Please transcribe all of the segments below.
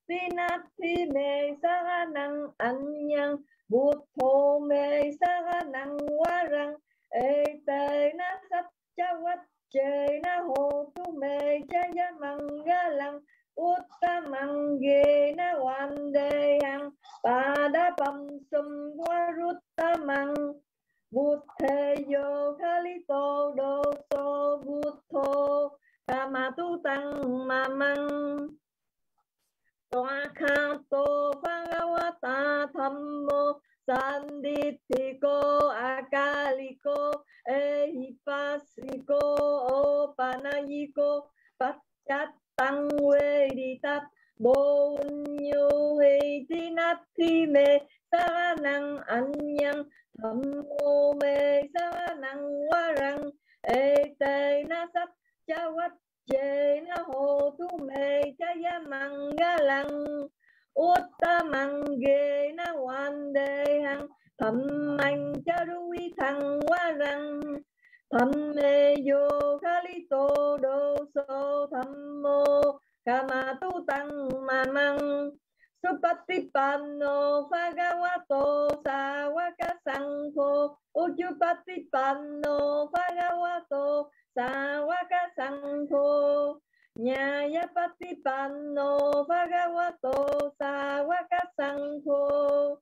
Vinati me saranang anyang Buddho me saranang warang Etena satchavat chena hotu me chaya mangalang Uttamangena vandeyang Padapam sumvaruttamang Buddhayo kalito doso Buddho Kamatu tăng mamang Toakato Bhagavata Dhammo Sandithiko Akaliko Ehipasiko Opanayiko Pachatang Veditat Bonyo Hedinati Me Saranang Anyang Dhammo Me Saranang Warang Etena Satchavat Jena hotu me chaya mangalang Uttamangena vandehang Dhammang charui thang warang Dhamme yo kalito doso Dhammo kamatu tang mamang Supatipanno Bhagavato Sawaka Sangho Ujjupatipanno Bhagavato Sawaka Sangho Nyayapatipanno Bhagavato Sawaka Sangho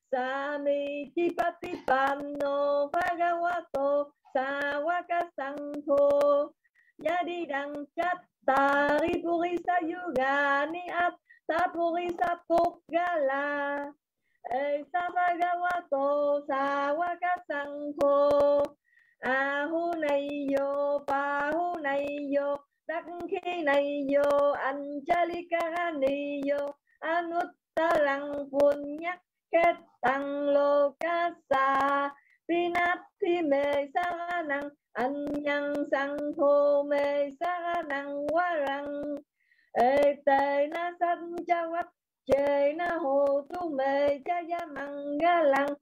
Samitipatipanno Bhagavato Sawaka Sangho Yadidang Chattari Purisa Yugani Tapurisa Pukgala Esa Bhagavato Sawaka Sangho Ahunayo Pahunayo Dakkhinayo Anjalikaraneyo Anuttarang Punyak Ketang Lokasa Pinati Me Saranang Anyang Sangho Me Saranang Warang Etena Sanjavat Jena Hotu Me Jaya Mangalang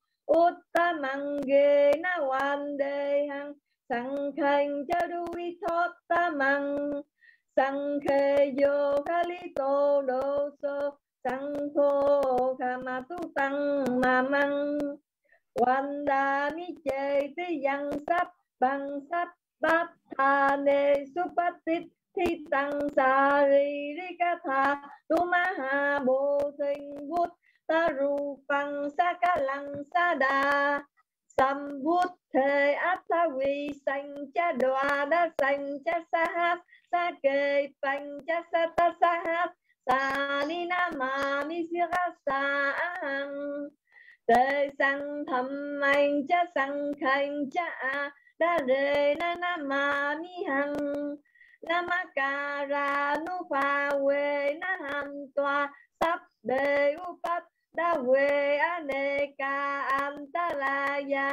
Uttamangena vandehang Sankhang charui thottamang Sankheyo kalito doso Sankho kamatu tang mamang Vandami cheti yang sap bang sap bát thane supatit thi tăng sari rikatha tumaha bồ thinh bút Tarupang sakalang sada Sambuddhe Athavi Sancha Dwada Sancha Sahat Sake Pancha Sata Sahat Sanina Mami Sirasa Ahang Te Sang Tham Anh Cha Sang Khanh Cha Đa Re Nana Mami Hằng Namakara Nupa We Naham Toa Sắp Đề Upat Đa Huệ Aneka Antalaya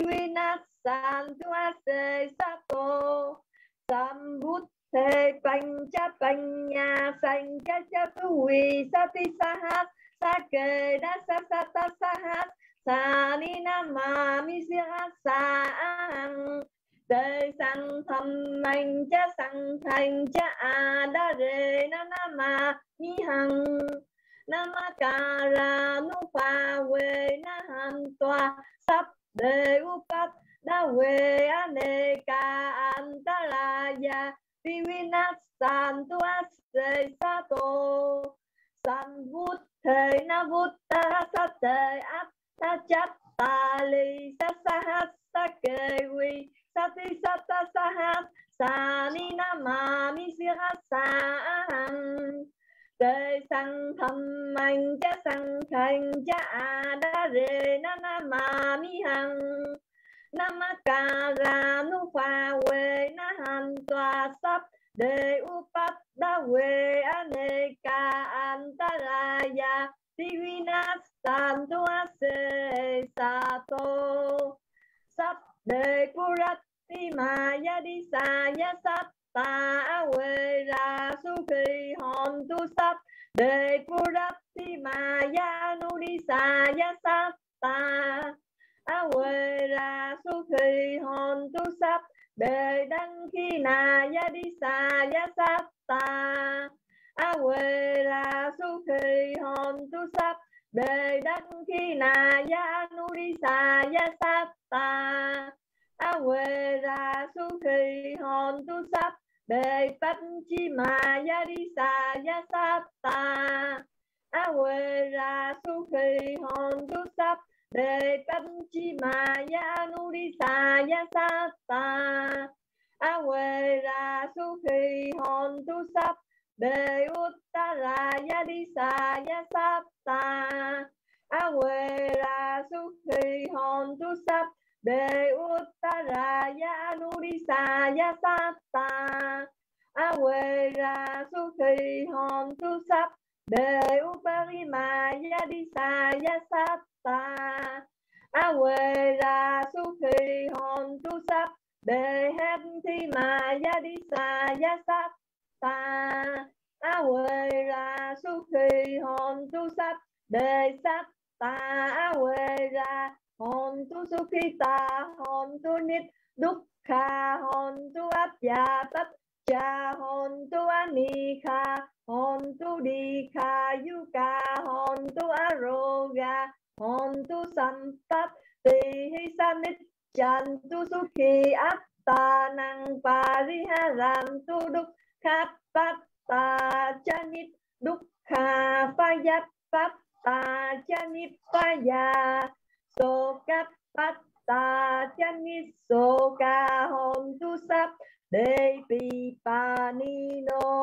Divinasantuase Sato Sambuddhe Pancha Panya Sancha Chatuvi Sati Sahat Sake Dasa Sata Sahat Sanina Mami Sirasang Te Sang Tham Anh Cha Sang Thành Cha Đa Re Nanama Mi Hằng Namakara Nupa We Naham Toa Sắp Đề Upat Đa Huệ Aneka Antalaya Divinasantuase Sato Sambuddhe Navutta Sate Attachattali Sasahat Sakevi Sati Sata Sahat Sanina Mami Sirasang Te Sang Tham Anh Cha Sang Khanh Cha Đa Re Nanama Mi Hằng Namakara Nupa We Naham Toa Sắp Đề Upat Đa Huệ Aneka Antalaya Divinasantuase Sato Sắp Đề Purati Maya Disaya Satta Awe Ra Sukhi Hòn Tu Sắp Đề Purati Maya Nudisaya Satta Awe Ra Sukhi Hòn Tu Sắp Đề Đăng Khi Na Yadisaya Satta a quê ra su khi hòn tu sắp bề đắc khi na ya nu đi sa ya sát ta a quê ra su khi hòn tu sắp bề bách chi mà ya đi sa ya sát ta a quê ra su khi hòn tu sắp bề bách chi mà ya nu đi sa ya sát ta a quê ra su khi hòn tu sắp bề uttara ya đi sa ya sát ta a quê ra su khi hòn tu sắp bề uttara ya nu đi sa ya sát ta a quê ra su khi hòn tu sắp bề uparima ya đi sa ya sát ta a quê ra su khi hòn tu sắp bề hết thi mà ya đi sa ya sát ta a quê ra su khi hòn tu sắp bề sát ta a quê ra hòn tu su khi ta hòn tu nít đúc kha hòn tu áp ya tất cha hòn tu ani kha hòn tu đi kha yu ka hòn tu aroga hòn tu sampat ti hi sanit chan tu su khi áp ta năng pariharam tu đúc khát phát ta chanit đúc kha phayat phát ta chanit phaya so cát phát ta chanit so ca hòn tu sắp đề pi pa ni no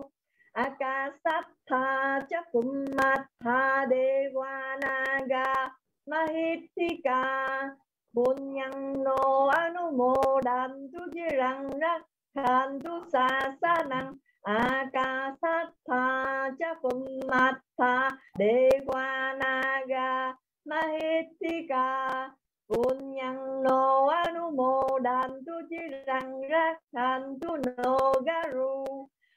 akasatha chakumatha devanaga mahithika bunyang no anumodantu jirang rakhantu sasanang akasatha chakumatha devanaga mahithika bunyang no anumodantu jirang rakhantu no garu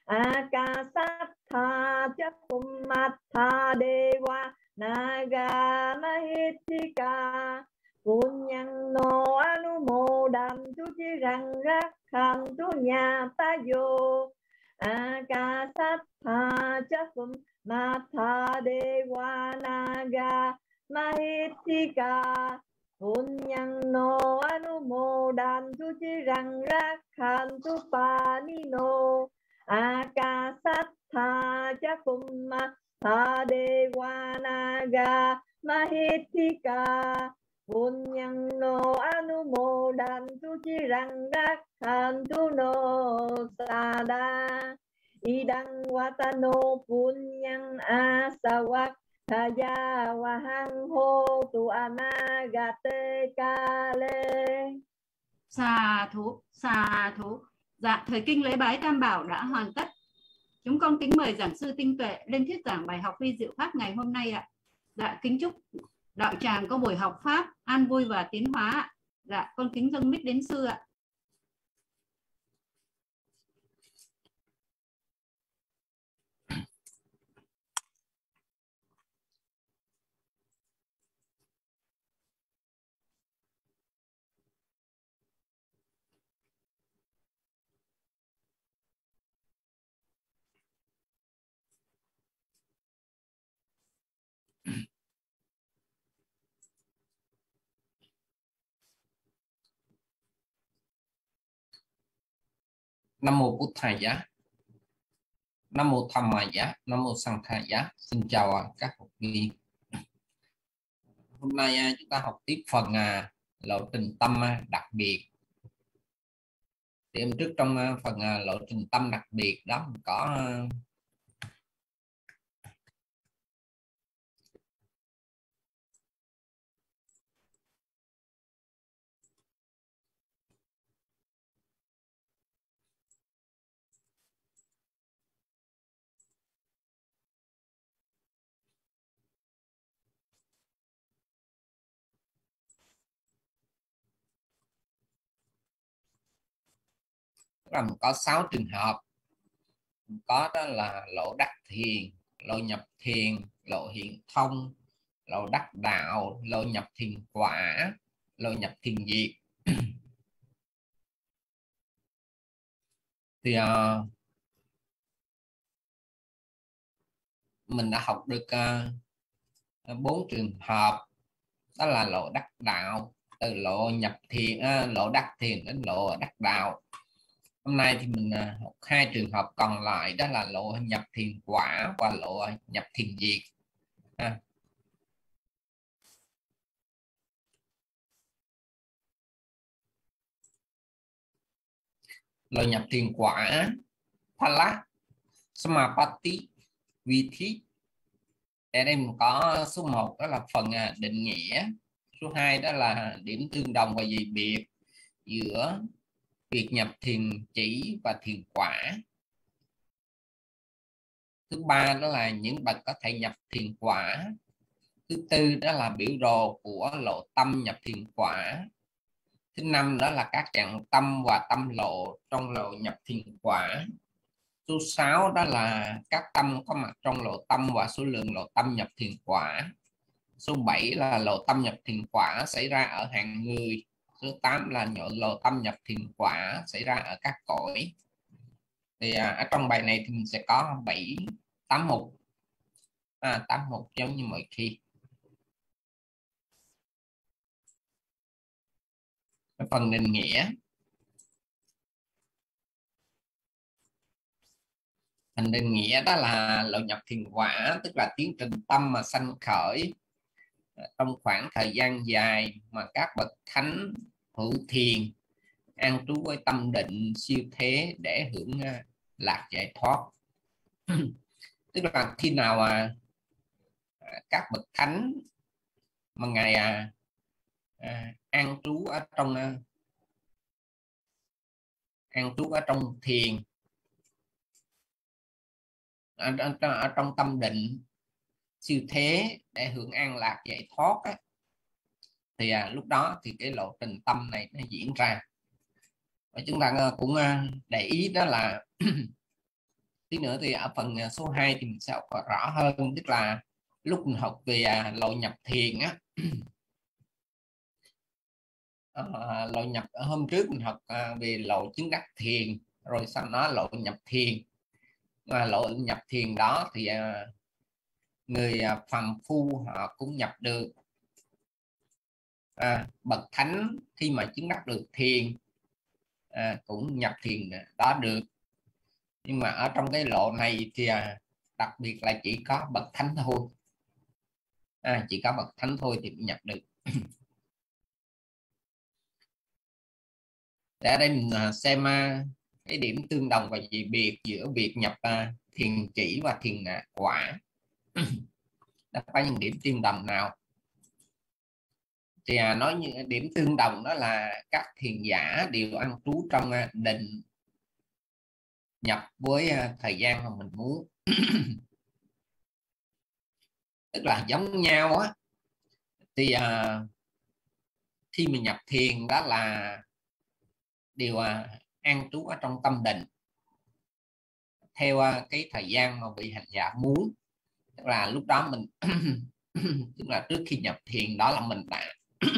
akasatha chakumatha dewa naga mahithika punyang no anumodantu jirang rakhantu nyatayo akasatha chakumatha dewa naga mahithika punyang no anumodantu jirang rakhantu panino akasatha chakumatha dewa naga mahithika punyang no anumodantu jirang rakhantu no sada idang watano punyang asawak thaya wahang ho tu anagate kale. Xà thú, xà thú. Dạ, thời kinh lễ bái Tam Bảo đã hoàn tất. Chúng con kính mời giảng sư Tinh Tuệ lên thuyết giảng bài học vi diệu pháp ngày hôm nay ạ. Dạ, kính chúc đạo tràng có buổi học pháp an vui và tiến hóa. Dạ, con kính dâng mic đến sư ạ. Nam mô Bụt Thầy Giá, Nam mô Tham Mà Giá, Nam mô Sang Thầy Giá. Xin chào các học viên. Hôm nay chúng ta học tiếp phần lộ trình tâm đặc biệt. Thì em trước trong phần lộ trình tâm đặc biệt đó có có 6 trường hợp. Có đó là lộ đắc thiền, lộ nhập thiền, lộ hiện thông, lộ đắc đạo, lộ nhập thiền quả, lộ nhập thiền diệt. Thì mình đã học được 4 trường hợp, đó là lộ đắc đạo, từ lộ nhập thiền, lộ đắc thiền đến lộ đắc đạo. Hôm nay thì mình học 2 trường hợp còn lại, đó là lộ nhập thiền quả và lộ nhập thiền diệt. Lộ nhập thiền quả Phala Samapatti Vithi. Ở đây mình có số 1 đó là phần định nghĩa, số 2 đó là điểm tương đồng và dị biệt giữa việc nhập thiền chỉ và thiền quả. Thứ 3 đó là những bậc có thể nhập thiền quả. Thứ 4 đó là biểu đồ của lộ tâm nhập thiền quả. Thứ 5 đó là các trạng tâm và tâm lộ trong lộ nhập thiền quả. Số 6 đó là các tâm có mặt trong lộ tâm và số lượng lộ tâm nhập thiền quả. Số 7 là lộ tâm nhập thiền quả xảy ra ở hàng người. Số 8 là lộ tâm nhập thiền quả xảy ra ở các cõi. Thì ở trong bài này thì mình sẽ có 8 mục. 8 mục giống như mọi khi. Phần định nghĩa. Phần định nghĩa đó là lộ nhập thiền quả, tức là tiến trình tâm mà sanh khởi trong khoảng thời gian dài mà các bậc thánh hữu thiền an trú với tâm định siêu thế để hưởng lạc giải thoát. Tức là khi nào các bậc thánh mà ngài an trú ở trong thiền, ở trong tâm định siêu thế để hưởng an lạc giải thoát á, thì lúc đó thì cái lộ trình tâm này nó diễn ra. Và chúng ta cũng để ý đó là tí nữa thì ở phần số 2 thì mình sẽ học rõ hơn, tức là lúc mình học về lộ nhập thiền á, lộ nhập hôm trước mình học về lộ chứng đắc thiền, rồi sau đó lộ nhập thiền. Lộ nhập thiền đó thì người phàm phu họ cũng nhập được, bậc thánh khi mà chứng đắc được thiền cũng nhập thiền đó được. Nhưng mà ở trong cái lộ này thì đặc biệt là chỉ có bậc thánh thôi, chỉ có bậc thánh thôi thì nhập được. Để ở đây mình xem cái điểm tương đồng và dị biệt giữa việc nhập thiền chỉ và thiền quả. Đã có những điểm tương đồng nào? Thì nói như điểm tương đồng đó là các thiền giả đều an trú trong định nhập với thời gian mà mình muốn. Tức là giống nhau á, thì khi mình nhập thiền đó là đều an trú ở trong tâm định theo cái thời gian mà vị hành giả muốn. Tức là lúc đó mình tức là trước khi nhập thiền đó là mình đã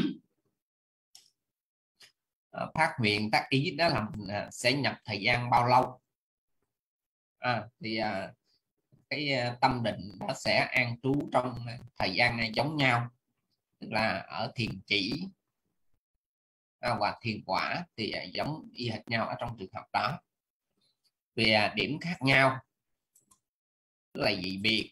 phát nguyện tác ý đó là mình sẽ nhập thời gian bao lâu, thì cái tâm định nó sẽ an trú trong thời gian này giống nhau, tức là ở thiền chỉ và thiền quả thì giống y hệt nhau ở trong trường hợp đó. Về điểm khác nhau tức là dị biệt.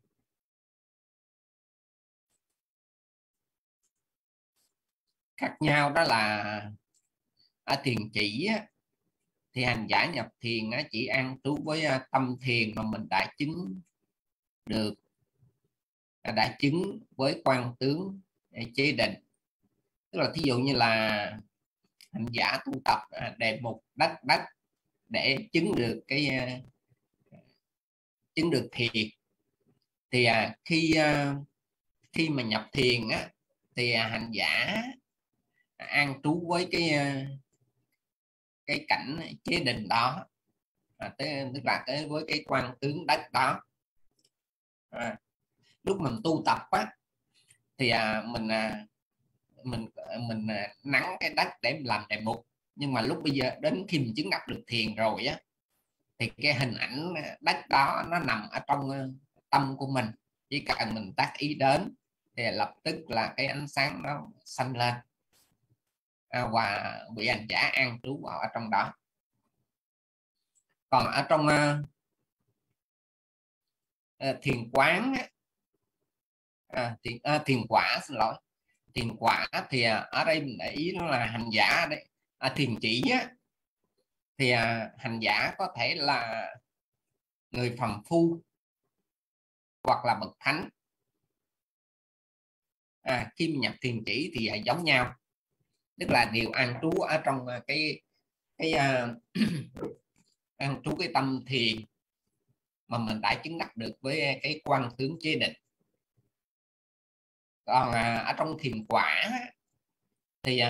Khác nhau đó là ở thiền chỉ thì hành giả nhập thiền chỉ an trú với tâm thiền mà mình đã chứng được, đã chứng với quan tướng chế định. Tức là thí dụ như là hành giả tu tập đề mục đắc để chứng được cái chứng được thiền, thì khi mà nhập thiền thì hành giả an trú với cái cảnh chế định đó, tức là với cái quan tướng đất đó. Lúc mình tu tập thì mình nắng cái đất để làm đề mục, nhưng mà lúc bây giờ đến khi mình chứng đắc được thiền rồi thì cái hình ảnh đất đó nó nằm ở trong tâm của mình, chỉ cần mình tác ý đến thì lập tức là cái ánh sáng nó sanh lên, và vị hành giả an trú ở trong đó. Còn ở trong thiền quán, thiền quả, xin lỗi, thiền quả thì ở đây mình để ý là hành giả đấy, thiền chỉ thì hành giả có thể là người phàm phu hoặc là bậc thánh. Khi nhập thiền chỉ thì giống nhau, tức là đều an trú ở trong cái an trú cái tâm thiền mà mình đã chứng đắc được với cái quan tướng chế định. Còn ở trong thiền quả thì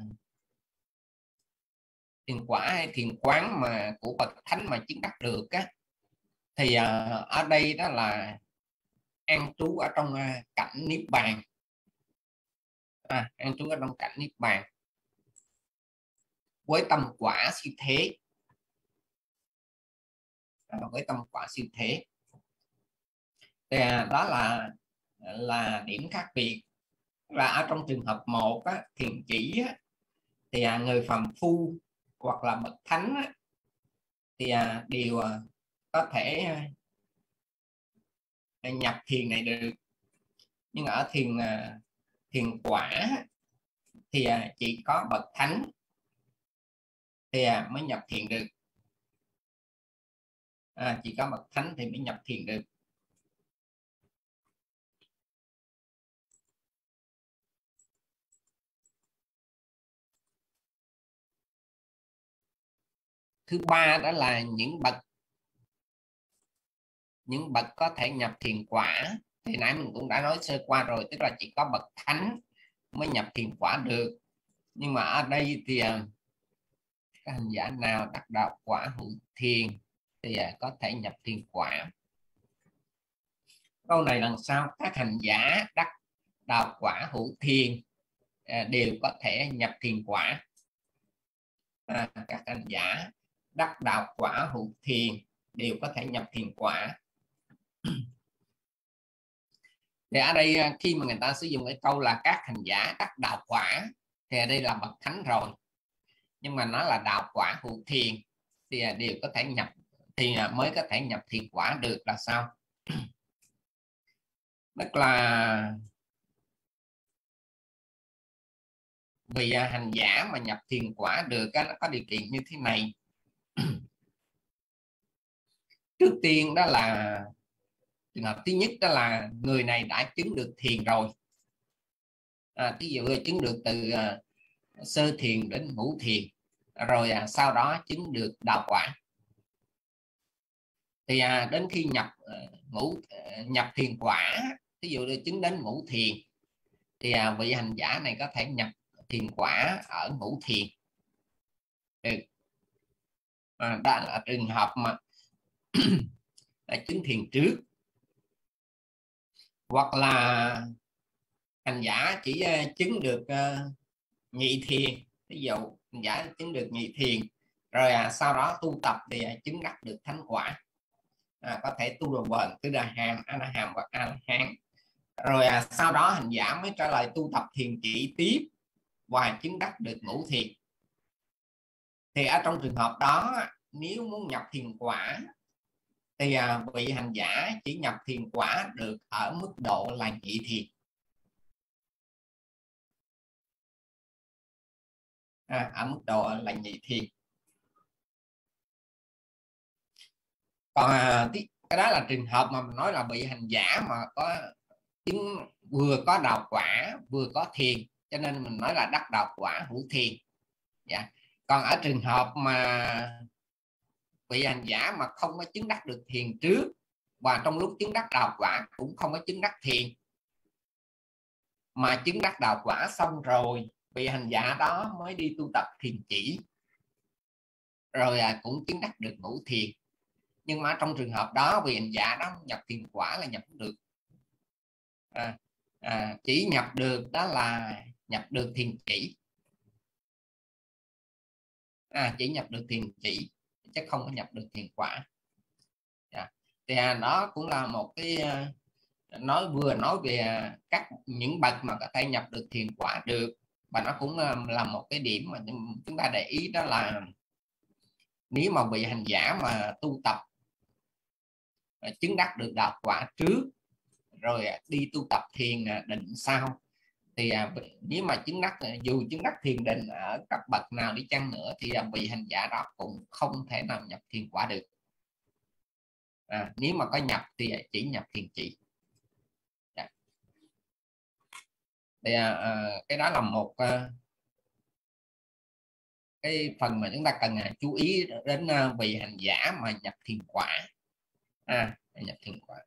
thiền quả hay thiền quán mà của bậc thánh mà chứng đắc được thì ở đây đó là an trú ở trong cảnh niết bàn, an trú ở trong cảnh niết bàn với tâm quả siêu thế, với tâm quả siêu thế. Thì đó là điểm khác biệt. Là ở trong trường hợp 1 thiền chỉ thì người phàm phu hoặc là bậc thánh thì đều có thể nhập thiền này được. Nhưng ở thiền quả thì chỉ có bậc thánh thì mới nhập thiền được. Chỉ có bậc thánh thì mới nhập thiền được. Thứ ba đó là những bậc có thể nhập thiền quả. Thì nãy mình cũng đã nói sơ qua rồi, tức là chỉ có bậc thánh mới nhập thiền quả được. Nhưng mà ở đây thì các hành giả nào đắc đạo quả hữu thiền thì có thể nhập thiền quả. Câu này lần sau, các hành giả đắc đạo quả hữu thiền đều có thể nhập thiền quả. Các hành giả đắc đạo quả hữu thiền đều có thể nhập thiền quả. Thì ở đây khi mà người ta sử dụng cái câu là các hành giả đắc đạo quả thì ở đây là bậc thánh rồi, nhưng mà nó là đạo quả hữu thiền thì đều có thể nhập, thì mới có thể nhập thiền quả được là sao? Tức là vì hành giả mà nhập thiền quả được nó có điều kiện như thế này. Trước tiên đó là trường hợp thứ nhất, đó là người này đã chứng được thiền rồi. Ví dụ chứng được từ sơ thiền đến ngũ thiền, rồi sau đó chứng được đạo quả. Thì đến khi nhập thiền quả, ví dụ chứng đến ngũ thiền thì vị hành giả này có thể nhập thiền quả ở ngũ thiền được. Đó là trường hợp mà đã chứng thiền trước. Hoặc là hành giả chỉ chứng được nhị thiền, ví dụ hành giả chứng được nhị thiền rồi sau đó tu tập thì chứng đắc được thánh quả. Có thể tu đồ bền, tứ đà hàm, a la hàm hoặc a la hán. Rồi sau đó hành giả mới trở lại tu tập thiền chỉ tiếp và chứng đắc được ngũ thiền. Thì ở trong trường hợp đó, nếu muốn nhập thiền quả thì vị hành giả chỉ nhập thiền quả được ở mức độ là nhị thiền. Ở mức độ là nhị thiền. Còn cái đó là trường hợp mà mình nói là bị hành giả mà có chứng vừa có đạo quả vừa có thiền, cho nên mình nói là đắc đạo quả hữu thiền. Còn ở trường hợp mà vị hành giả mà không có chứng đắc được thiền trước, và trong lúc chứng đắc đạo quả cũng không có chứng đắc thiền, mà chứng đắc đạo quả xong rồi vị hành giả đó mới đi tu tập thiền chỉ, rồi cũng chứng đắc được ngũ thiền. Nhưng mà trong trường hợp đó vị hành giả đó nhập thiền quả là nhập được, chỉ nhập được đó là nhập được thiền chỉ, chỉ nhập được thiền chỉ chứ không có nhập được thiền quả. thì nó cũng là một cái nói về những bậc mà có thể nhập được thiền quả được, và nó cũng là một cái điểm mà chúng ta để ý, đó là nếu mà vị hành giả mà tu tập chứng đắc được đạo quả trước rồi đi tu tập thiền định sau, thì nếu mà dù chứng đắc thiền định ở cấp bậc nào đi chăng nữa thì vị hành giả đó cũng không thể nào nhập thiền quả được. Nếu mà có nhập thì chỉ nhập thiền chỉ. Thì cái đó là một cái phần mà chúng ta cần chú ý đến vị hành giả mà nhập thiền quả. Nhập thiền quả.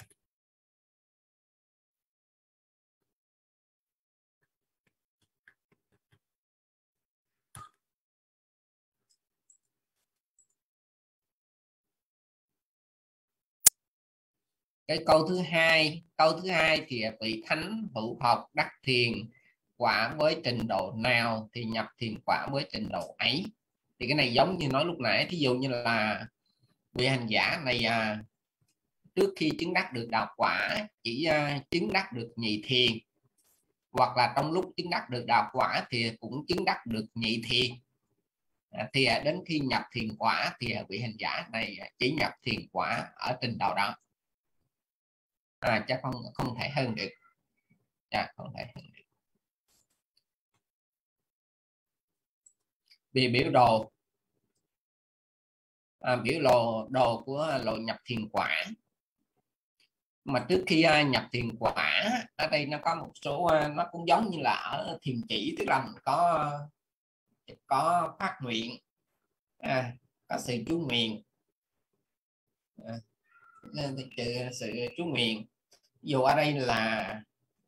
Cái câu thứ hai thì vị thánh hữu học đắc thiền quả với trình độ nào thì nhập thiền quả với trình độ ấy. Thì cái này giống như nói lúc nãy, thí dụ như là vị hành giả này trước khi chứng đắc được đạo quả chỉ chứng đắc được nhị thiền, hoặc là trong lúc chứng đắc được đạo quả thì cũng chứng đắc được nhị thiền, thì đến khi nhập thiền quả thì vị hành giả này chỉ nhập thiền quả ở trình độ đó, chắc không thể hơn được. Không thể hơn được. Vì biểu đồ đồ của lộ nhập thiền quả, mà trước khi nhập thiền quả ở đây nó có một số, nó cũng giống như là ở thiền chỉ, tức là có phát nguyện, có sự chú nguyện, sự chú nguyện. Dù ở đây là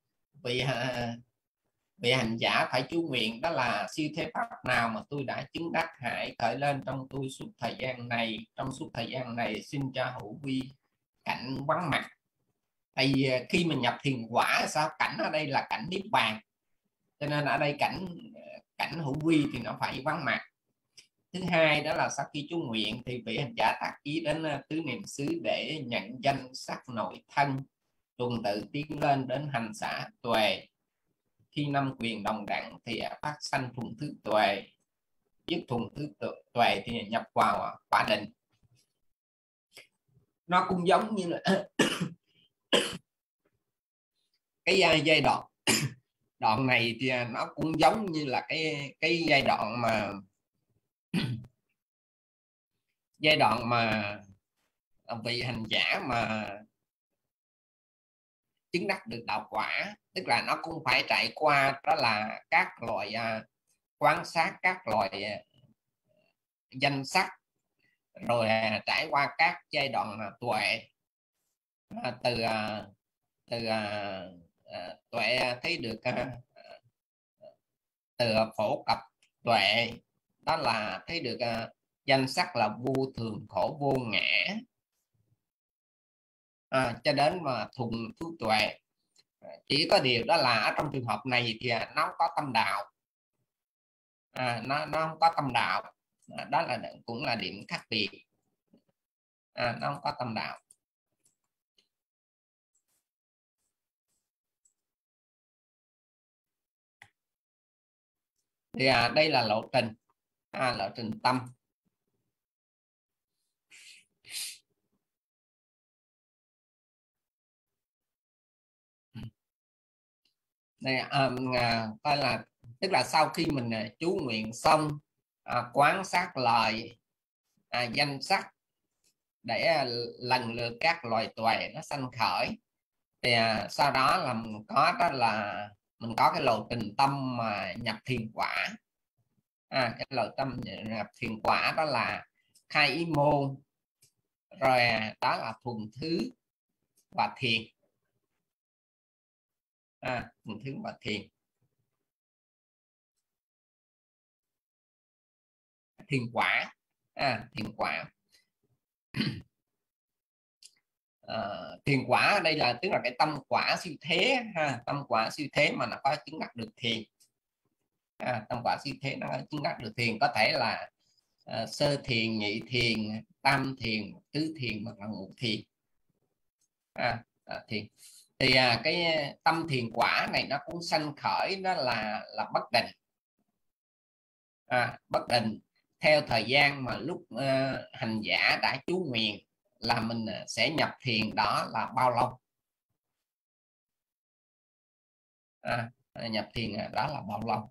vị hành giả phải chú nguyện, đó là siêu thế pháp nào mà tôi đã chứng đắc hãy khởi lên trong tôi suốt thời gian này, trong suốt thời gian này xin cho hữu vi cảnh vắng mặt. Tại vì khi mình nhập thiền quả sao, cảnh ở đây là cảnh niết bàn, cho nên ở đây cảnh hữu vi thì nó phải vắng mặt. Thứ hai đó là sau khi chú nguyện thì vị hành giả tác ý đến tứ niệm xứ để nhận danh sắc nội thân, tuần tự tiến lên đến hành xả tuệ. Khi năm quyền đồng đẳng thì phát sanh thuần thứ tuệ, dứt thuần thứ tuệ thì nhập vào quả định. Nó cũng giống như là cái giai đoạn này thì nó cũng giống như là cái giai đoạn mà vị hành giả mà chứng đắc được đạo quả, tức là nó cũng phải trải qua đó là các loại quan sát các loại danh sắc, rồi trải qua các giai đoạn tuệ, từ tuệ thấy được từ phổ cập tuệ, đó là thấy được danh sắc là vô thường khổ vô ngã, cho đến mà thuần thứ tuệ. Chỉ có điều đó là ở trong trường hợp này thì nó có tâm đạo, nó không có tâm đạo, đó là cũng là điểm khác biệt, nó không có tâm đạo. Thì đây là lộ trình tâm. Đây coi là tức là sau khi mình chú nguyện xong, quán sát lời danh sắc để lần lượt các loài tuệ nó sanh khởi, thì sau đó là mình có cái lộ trình tâm mà nhập thiền quả. Cái lộ tâm nhập thiền quả đó là khai ý môn, rồi đó là thuần thứ và thiền. Thuần thứ và thiền. Thiền quả, thiền quả. Thiền quả ở đây là tức là cái tâm quả siêu thế, tâm quả siêu thế mà nó có chứng đắc được thiền. Tâm quả siêu thế nó chứng đắc được thiền, có thể là sơ thiền, nhị thiền, tam thiền, tứ thiền hoặc là ngũ thiền. thì cái tâm thiền quả này nó cũng sanh khởi, đó là bất định. Bất định theo thời gian mà lúc hành giả đã chú nguyện là mình sẽ nhập thiền, đó là bao lâu. Nhập thiền đó là bao lâu.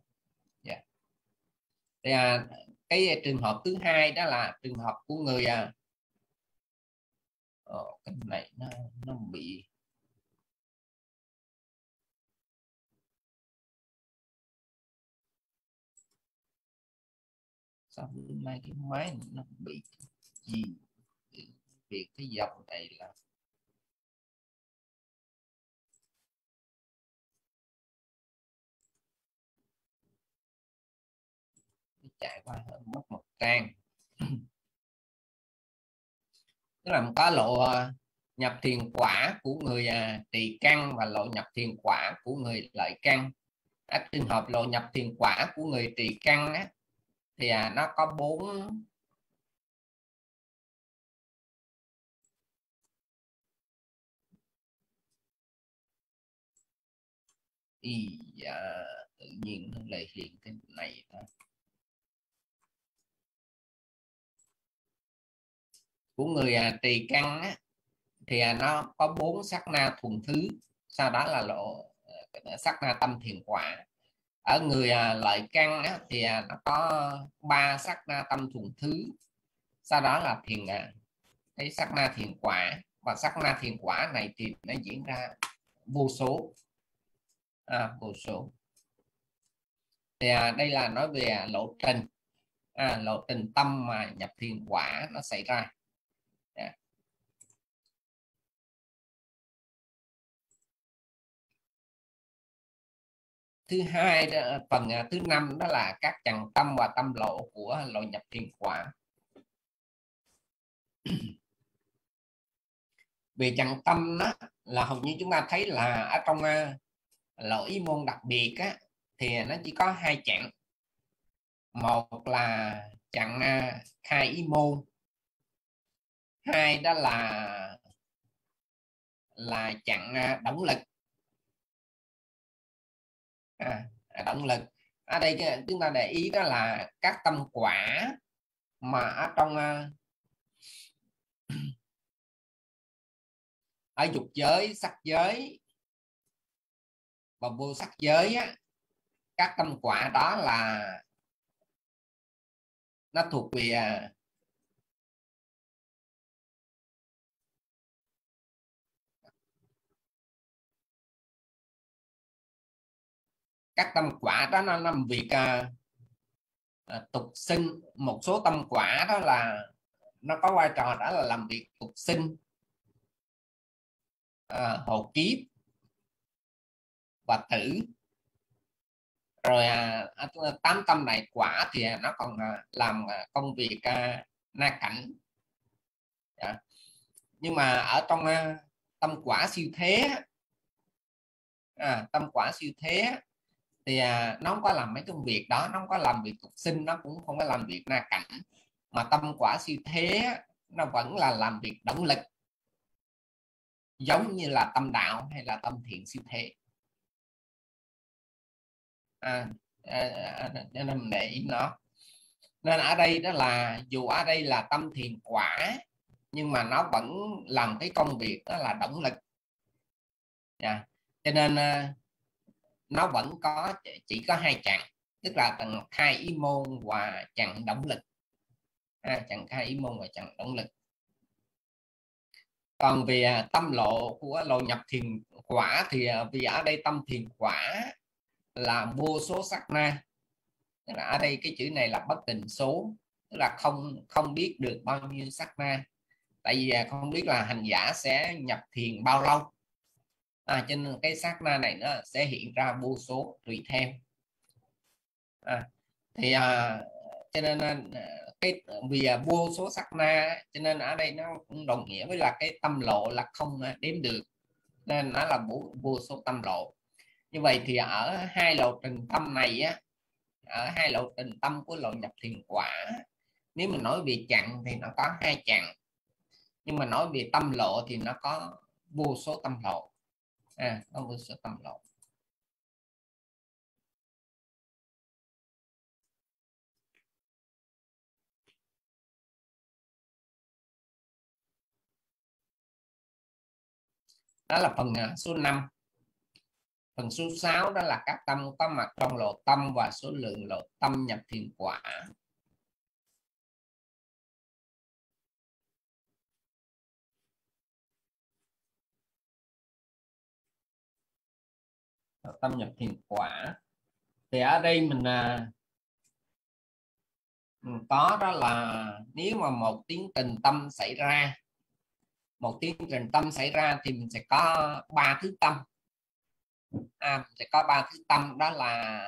Thì cái trường hợp thứ hai đó là trường hợp của người cái này nó bị sao hôm nay cái máy nó bị gì, việc cái dòng này là chạy qua mất một trang. Tức là có lộ nhập thiền quả của người trì căn và lộ nhập thiền quả của người lợi căn. Trường hợp lộ nhập thiền quả của người trì căn thì nó có 4 tự nhiên nó lại hiện cái này đó. Của người trì căn thì nó có 4 sát na thuần thứ, sau đó là lộ sát na tâm thiền quả. Ở người lợi căn thì nó có 3 sát na tâm thuần thứ, sau đó là cái sát na thiền quả. Và sát na thiền quả này thì nó diễn ra vô số. Vô số. Thì đây là nói về lộ trình, lộ trình tâm mà nhập thiền quả nó xảy ra. Thứ hai, phần thứ 5 đó là các trần tâm và tâm lộ của lộ nhập thiền quả. Về trần tâm đó là hầu như chúng ta thấy là ở trong lộ ý môn đặc biệt thì nó chỉ có 2 chặng. Một là chặng khai ý môn, 2 đó là chặng động lực. Động lực ở đây chúng ta để ý đó là các tâm quả mà ở trong ở dục giới, sắc giới và vô sắc giới các tâm quả đó là nó thuộc về các tâm quả đó nó làm việc tục sinh. Một số tâm quả đó là nó có vai trò đó là làm việc tục sinh, hộ kiếp và tử. Rồi 8 tâm này quả thì nó còn làm công việc na cảnh. Nhưng mà ở trong tâm quả siêu thế, tâm quả siêu thế thì nó không có làm mấy công việc đó, nó không có làm việc tục sinh, nó cũng không có làm việc na cảnh, mà tâm quả siêu thế nó vẫn là làm việc động lực, giống như là tâm đạo hay là tâm thiện siêu thế. Nên mình để ý nó. Nên ở đây đó là dù ở đây là tâm thiền quả nhưng mà nó vẫn làm cái công việc đó là động lực. Cho nên nó vẫn chỉ có 2 chặng, tức là tầng khai ý môn và chặng động lực. Chặng khai ý môn và chặng động lực. Còn về tâm lộ của lộ nhập thiền quả thì vì ở đây tâm thiền quả là vô số sát na. Tức là ở đây cái chữ này là bất định số, tức là không biết được bao nhiêu sát na. Tại vì không biết là hành giả sẽ nhập thiền bao lâu, cho nên cái sát na này nó sẽ hiện ra vô số tùy theo. Thì cho nên cái vì vô số sát na cho nên ở đây nó cũng đồng nghĩa với là cái tâm lộ là không đếm được, nên nó là vô số tâm lộ. Như vậy thì ở 2 lộ trình tâm này ở 2 lộ trình tâm của lộ nhập thiền quả, nếu mình nói về chặng thì nó có 2 chặng, nhưng mà nói về tâm lộ thì nó có vô số tâm lộ. Có vô số tâm lộ. Đó là phần số 5. Phần số 6 đó là các tâm có mặt trong lộ tâm và số lượng lộ tâm nhập thiền quả. Lộ tâm nhập thiền quả. Thì ở đây mình có đó là nếu mà một tiến trình tâm xảy ra, thì mình sẽ có 3 thứ tâm. Sẽ có 3 thứ tâm, đó là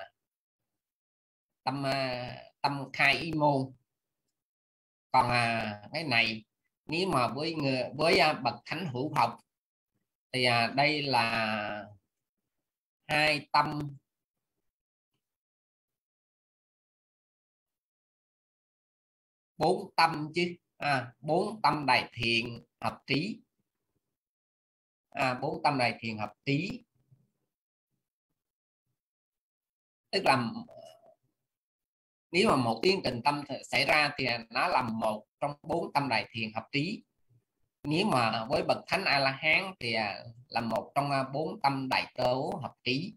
tâm khai ý môn. Còn cái này nếu mà với bậc thánh hữu học thì đây là 2 tâm 4 tâm chứ, 4 tâm đại thiện hợp trí. 4 tâm đại thiện hợp trí, tức là nếu mà một tiến trình tâm xảy ra thì nó là một trong 4 tâm đại thiện hợp trí. Nếu mà với bậc thánh A La Hán thì là một trong 4 tâm đại tố hợp trí.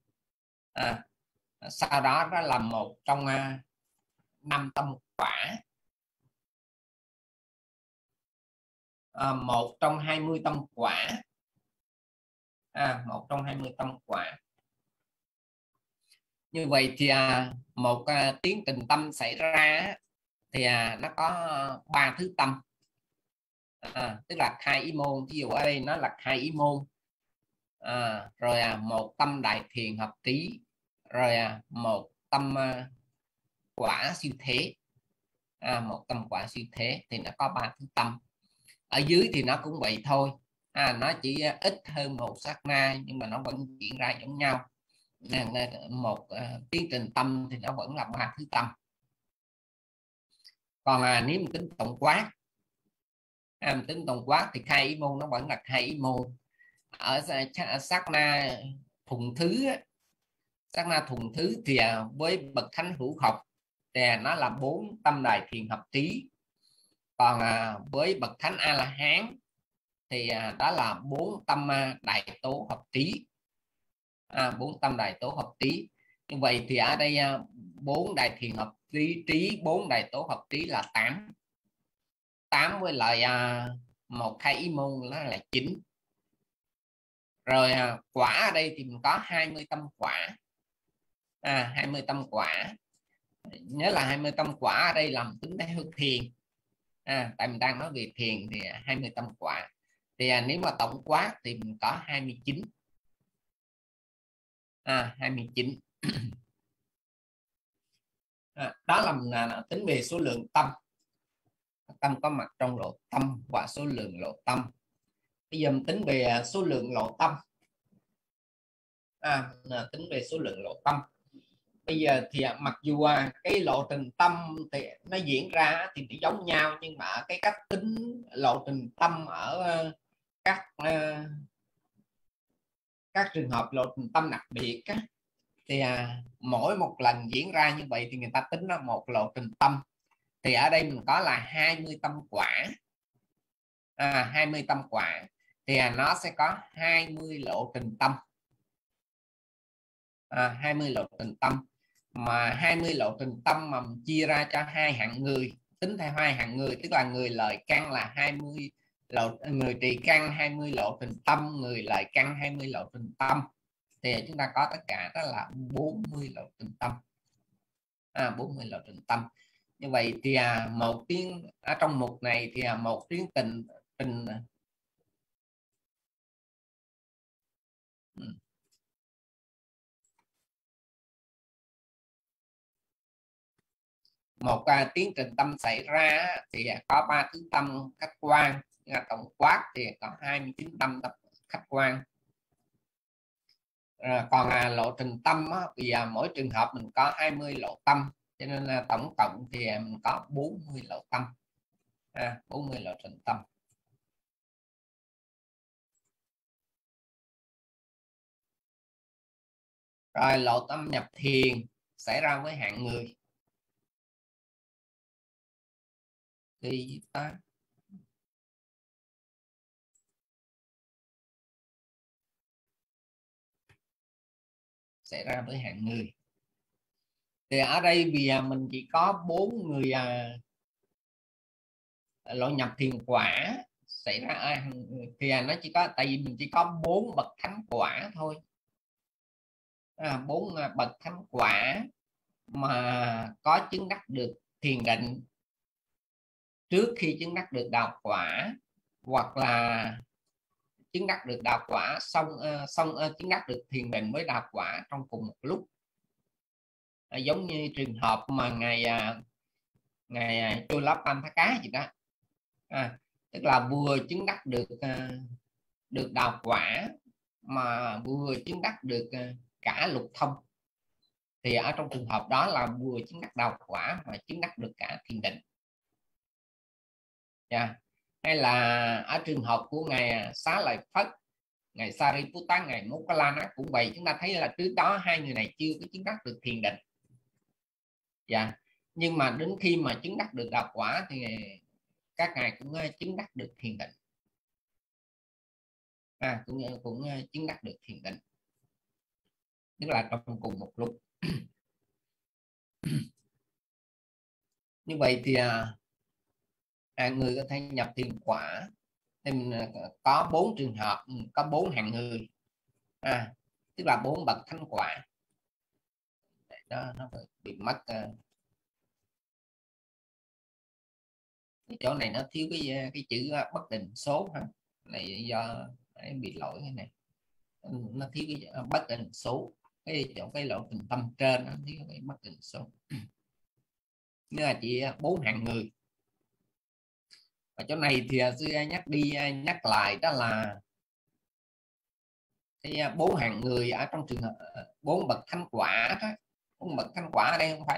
Sau đó đó là một trong 5 tâm quả, một trong 20 tâm quả. Một trong 20 tâm quả. Như vậy thì một tiến trình tâm xảy ra thì nó có 3 thứ tâm. Tức là khai ý môn, ví dụ ở đây nó là khai ý môn, rồi một tâm đại thiện hợp trí, rồi một tâm quả siêu thế. Một tâm quả siêu thế thì nó có 3 thứ tâm. Ở dưới thì nó cũng vậy thôi, nó chỉ ít hơn một sát na nhưng mà nó vẫn diễn ra giống nhau. Một tiến trình tâm thì nó vẫn là 3 thứ tâm. Còn nếu mình tính tổng quát, tính tổng quát thì khai ý môn nó vẫn là khai ý môn. Ở sát na thuần thứ, thì với bậc thánh hữu học thì nó là 4 tâm đại thiện hợp trí. Còn với bậc thánh A La Hán thì đó là 4 tâm đại tố hợp trí. 4 tâm đại tố hợp trí. Như vậy thì ở đây 4 đại thiện hợp trí, 4 đại tố hợp trí là 8. 8 với lại một khai ý môn nó là 9. Rồi quả ở đây thì mình có 20 tâm quả. 20 tâm quả. Nhớ là 20 tâm quả ở đây làm tính theo thiền. Tại mình đang nói về thiền thì 20 tâm quả. Thì nếu mà tổng quát thì mình có 29. 29. Đó là tính về số lượng tâm. Tâm có mặt trong lộ tâm và số lượng lộ tâm. Bây giờ mình tính về số lượng lộ tâm. Tính về số lượng lộ tâm. Bây giờ thì mặc dù cái lộ trình tâm thì nó diễn ra thì nó giống nhau, nhưng mà cái cách tính lộ trình tâm ở các trường hợp lộ trình tâm đặc biệt thì mỗi một lần diễn ra như vậy thì người ta tính là một lộ trình tâm. Thì ở đây mình có là 20 tâm quả. 20 tâm quả thì nó sẽ có 20 lộ trình tâm. 20 lộ trình tâm, mà 20 lộ trình tâm mà mình chia ra cho 2 hạng người, tính theo 2 hạng người, tức là người lời căn là 20 người trì căn 20 lộ trình tâm, người lời căn 20 lộ trình tâm, thì chúng ta có tất cả đó là 40 lộ trình tâm. 40 lộ trình tâm. Như vậy thì một tiếng ở trong mục này thì một tiến trình một tiến trình tâm xảy ra thì có 3 thứ tâm khách quan. Tổng quát thì có 29 tâm khách quan. Còn lộ trình tâm thì mỗi trường hợp mình có 20 lộ tâm, cho nên tổng cộng thì mình có 40 lộ tâm. 40 lộ trình tâm. Rồi lộ tâm nhập thiền xảy ra với hạng người thì ta xảy ra với hạng người. Thì ở đây vì mình chỉ có 4 người lộ nhập thiền quả xảy ra thì nó chỉ có, tại vì mình chỉ có 4 bậc thánh quả thôi, 4 bậc thánh quả mà có chứng đắc được thiền định trước khi chứng đắc được đạo quả, hoặc là chứng đắc được đạo quả xong chứng đắc được thiền định với đạo quả trong cùng một lúc. Giống như trường hợp mà ngài Chulapantaka gì đó, tức là vừa chứng đắc được đạo quả mà vừa chứng đắc được cả lục thông. Thì ở trong trường hợp đó là vừa chứng đắc đạo quả và chứng đắc được cả thiền định. Hay là ở trường hợp của ngài Xá Lợi Phất, ngài Sariputta, ngài Moggallana cũng vậy. Chúng ta thấy là trước đó hai người này chưa có chứng đắc được thiền định. Nhưng mà đến khi mà chứng đắc được đạo quả thì các ngài cũng chứng đắc được thiền định. Cũng chứng đắc được thiền định, tức là trong cùng một lúc. Như vậy thì người có thể nhập thiền quả thì có 4 trường hợp, có 4 hạng người, tức là 4 bậc thánh quả. Nó bị mất cái chỗ này, nó thiếu cái chữ bất định số ha, này do bị lỗi cái này, nó thiếu cái bất định số, cái lộ trình tâm trên nó thiếu cái bất định số. Nên là chỉ 4 hạng người. Ở chỗ này thì sư nhắc lại, đó là cái 4 hạng người ở trong trường hợp 4 bậc thánh quả đó. 4 bậc thánh quả ở đây không phải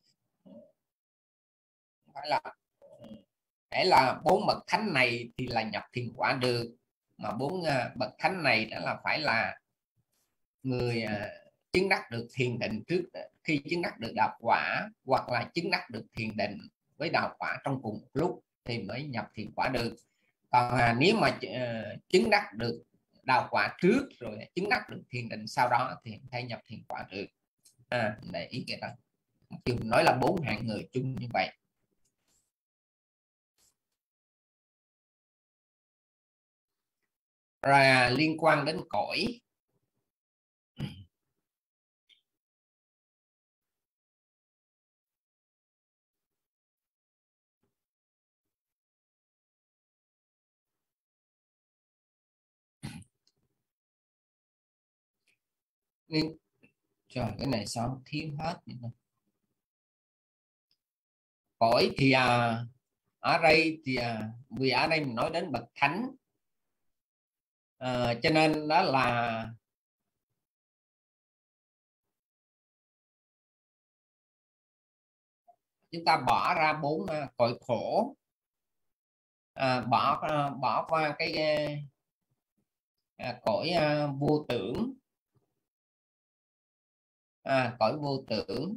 là 4 bậc thánh này thì là nhập thiền quả được, mà 4 bậc thánh này đó là phải là người chứng đắc được thiền định trước khi chứng đắc được đạo quả, hoặc là chứng đắc được thiền định với đạo quả trong cùng một lúc thì mới nhập thiền quả được. Còn nếu mà chứng đắc được đạo quả trước rồi chứng đắc được thiền định sau đó thì phải nhập thiền quả được. Để ý cái đó, chúng nói là 4 hạng người chung như vậy. Rồi liên quan đến cõi, trời cái này sao thiếu hết vậy đó. Cõi thì ở đây thì vì ở đây mình nói đến bậc thánh, cho nên đó là chúng ta bỏ ra 4 cõi khổ, bỏ qua cái cõi vô tưởng, cõi vô tưởng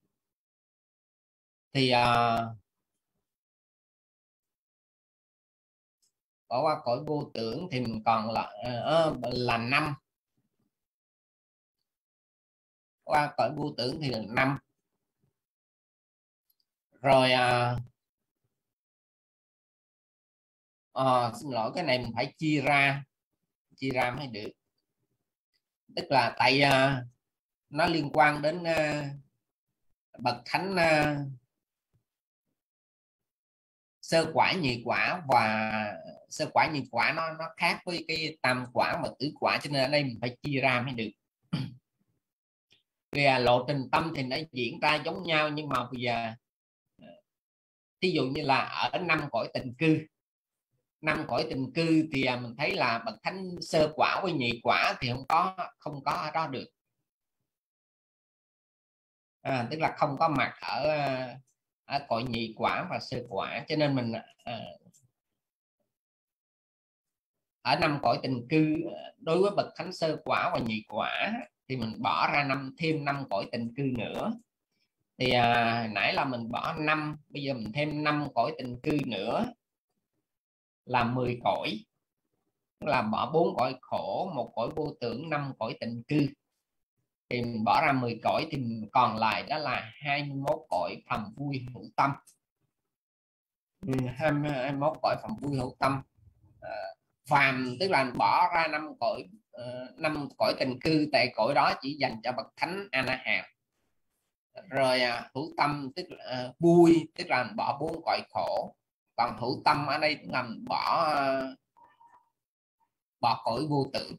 thì bỏ qua cõi vô tưởng thì mình còn là 5. Qua cõi vô tưởng thì là 5. Rồi xin lỗi, cái này mình phải chia ra mới được, tức là tại nó liên quan đến bậc thánh sơ quả, nhị quả, và sơ quả nhị quả nó khác với cái tam quả và tứ quả, cho nên ở đây mình phải chia ra mới được. Vì lộ trình tâm thì nó diễn ra giống nhau, nhưng mà bây giờ ví dụ như là ở 5 cõi tình cư, 5 cõi tình cư thì mình thấy là bậc thánh sơ quả với nhị quả thì không có ở đó được, tức là không có mặt ở cõi nhị quả và sơ quả, cho nên mình ở 5 cõi tình cư, đối với bậc thánh sơ quả và nhị quả thì mình bỏ ra thêm 5 cõi tình cư nữa. Thì nãy là mình bỏ 5, bây giờ mình thêm 5 cõi tình cư nữa là 10 cõi, tức là bỏ 4 cõi khổ, 1 cõi vô tưởng, 5 cõi tình cư, thì mình bỏ ra 10 cõi, thì còn lại đó là 21 cõi phàm vui hữu tâm. 21 cõi phàm vui hữu tâm. Phàm tức là bỏ ra 5 cõi tình cư, tại cõi đó chỉ dành cho bậc thánh A La Hán. Rồi hữu tâm tức là vui, tức là bỏ 4 cõi khổ. Còn hữu tâm ở đây là bỏ cõi vô tưởng.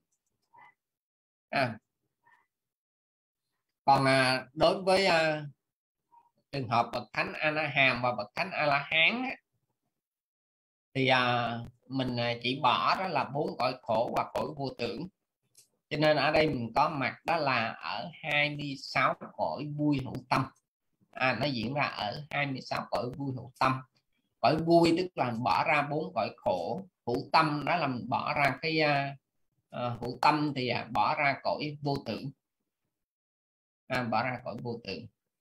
Còn đối với trường hợp bậc thánh A La Hán và bậc thánh A La Hán thì mình chỉ bỏ đó là 4 cõi khổ và cõi vô tưởng. Cho nên ở đây mình có mặt đó là ở 26 cõi vui hữu tâm. Nó diễn ra ở 26 cõi vui hữu tâm. Cõi vui tức là mình bỏ ra 4 cõi khổ. Hữu tâm đó là mình bỏ ra cái hữu tâm thì bỏ ra cõi vô tưởng. Bỏ ra cõi vô tưởng.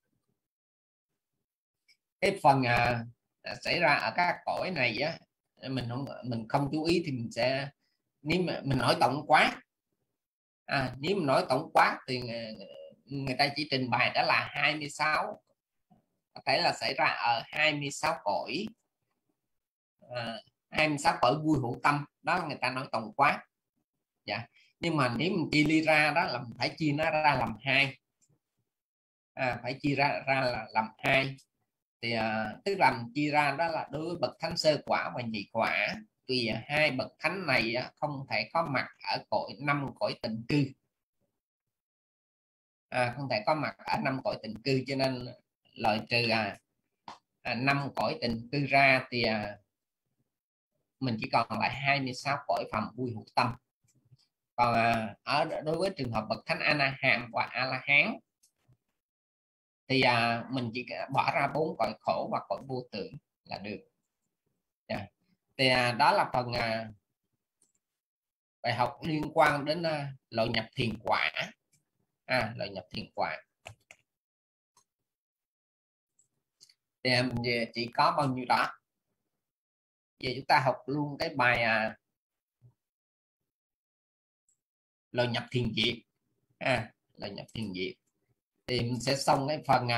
Cái phần xảy ra ở các cõi này á, mình không chú ý thì mình sẽ, nếu mà mình nói tổng quát, nếu mình nói tổng quát thì người ta chỉ trình bày đó là 26, có thể là xảy ra ở 26 cõi, 26 cõi vui hữu tâm, đó người ta nói tổng quát. Dạ. Nhưng mà nếu mình chia ly ra đó là mình phải chia nó ra làm hai, phải chia ra là làm hai. Thì tức là mình chia ra đó là đối với bậc thánh sơ quả và nhị quả, vì hai bậc thánh này không thể có mặt ở cõi 5 cõi tình cư, không thể có mặt ở 5 cõi tình cư, cho nên loại trừ 5 cõi tình cư ra thì mình chỉ còn lại 26 cõi phàm vui hữu tâm. Còn đối với trường hợp bậc thánh A La Hán và A La Hán thì mình chỉ bỏ ra 4 cõi khổ và cõi vô tưởng là được. Thì đó là phần bài học liên quan đến loại nhập thiền quả. Loại nhập thiền quả thì mình chỉ có bao nhiêu đó. Giờ chúng ta học luôn cái bài loại nhập thiền diệt. Loại nhập thiền diệt thì mình sẽ xong cái phần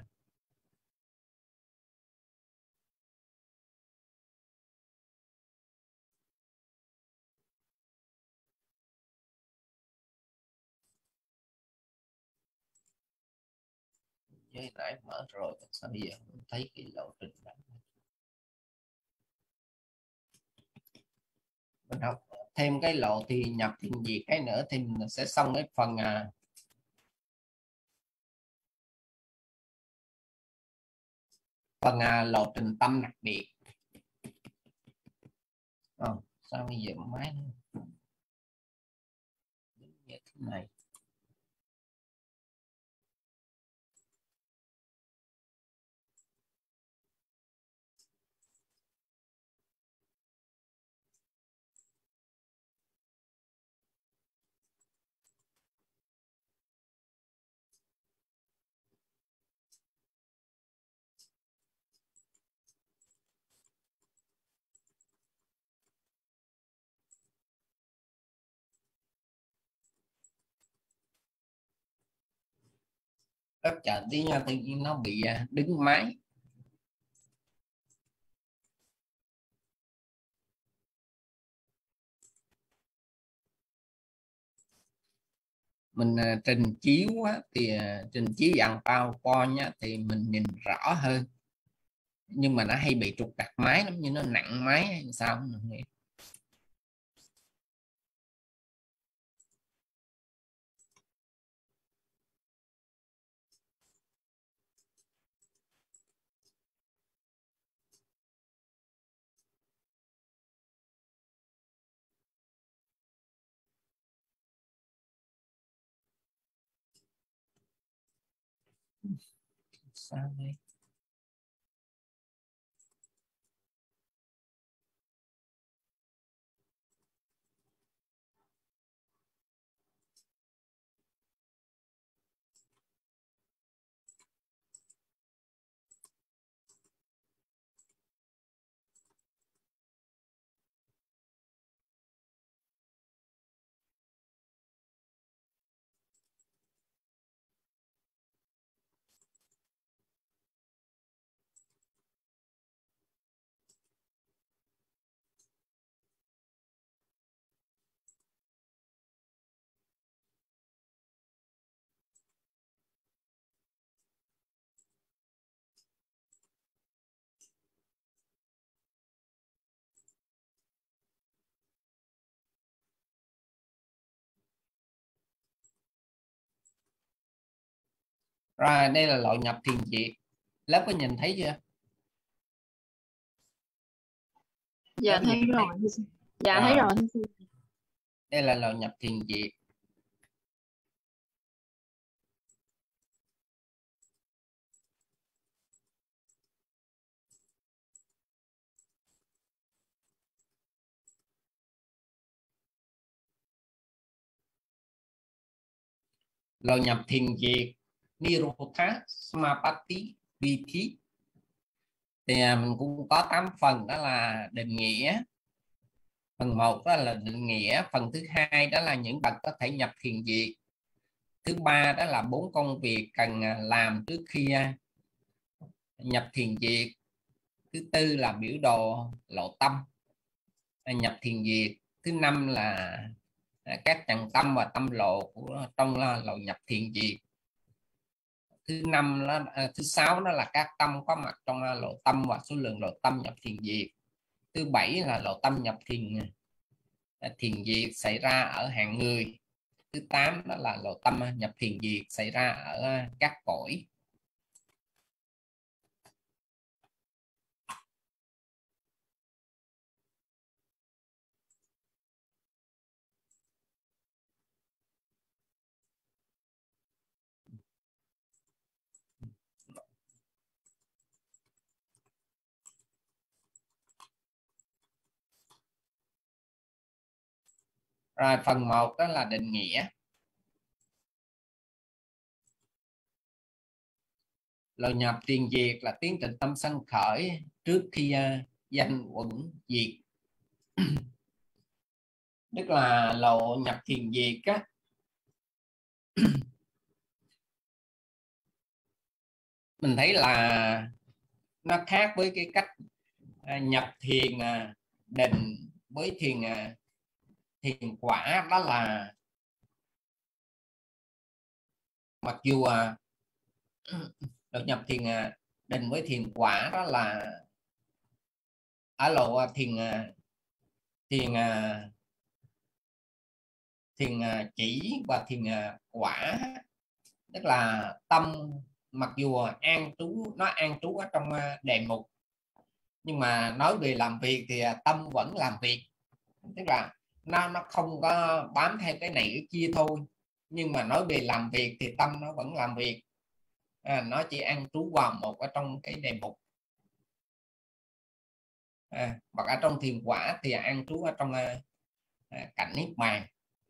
với nãy mở rồi, sao bây giờ không thấy cái lộ trình đó. Mình học thêm cái lộ thì nhập thiền diệt cái nữa thì mình sẽ xong cái phần lộ trình tâm đặc biệt. Sao bây giờ máy như thế này? Rất chờ tí nha, tự nhiên nó bị đứng máy. Mình trình chiếu thì trình chiếu dạng PowerPoint thì mình nhìn rõ hơn, nhưng mà nó hay bị trục trặc máy lắm, như nó nặng máy hay sao không nghĩ. Sao đây? Rồi đây là lậu nhập thiền diệt. Lớp có nhìn thấy chưa? Dạ thấy rồi. Dạ thấy rồi. Đây là lậu nhập thiền diệt. Lậu nhập thiền diệt Nirodha Samapatti Vithi thì mình cũng có 8 phần, đó là định nghĩa. Phần 1 đó là định nghĩa, phần thứ hai đó là những bậc có thể nhập thiền diệt, thứ ba đó là 4 công việc cần làm trước khi nhập thiền diệt, thứ tư là biểu đồ lộ tâm nhập thiền diệt, thứ năm là các trần tâm và tâm lộ của trong lộ nhập thiền diệt, thứ sáu đó là các tâm có mặt trong lộ tâm và số lượng lộ tâm nhập thiền diệt, thứ bảy là lộ tâm nhập thiền diệt xảy ra ở hạng người, thứ 8 đó là lộ tâm nhập thiền diệt xảy ra ở các cõi. Rồi phần 1 đó là định nghĩa. Lộ nhập thiền diệt là tiến trình tâm sanh khởi trước khi danh uẩn diệt. Tức là lộ nhập thiền diệt á, mình thấy là nó khác với cái cách nhập thiền định với thiền quả. Đó là mặc dù được nhập thiền định với thiền quả đó là ở lộ thiền chỉ và thiền quả, tức là tâm mặc dù nó an trú ở trong đề mục, nhưng mà nói về làm việc thì tâm vẫn làm việc, tức là nó không có bám theo cái này cái kia thôi, nhưng mà nói về làm việc thì tâm nó vẫn làm việc, nó chỉ an trú vào một ở trong cái đề mục. Và ở trong thiền quả thì an trú ở trong cảnh niết bàn.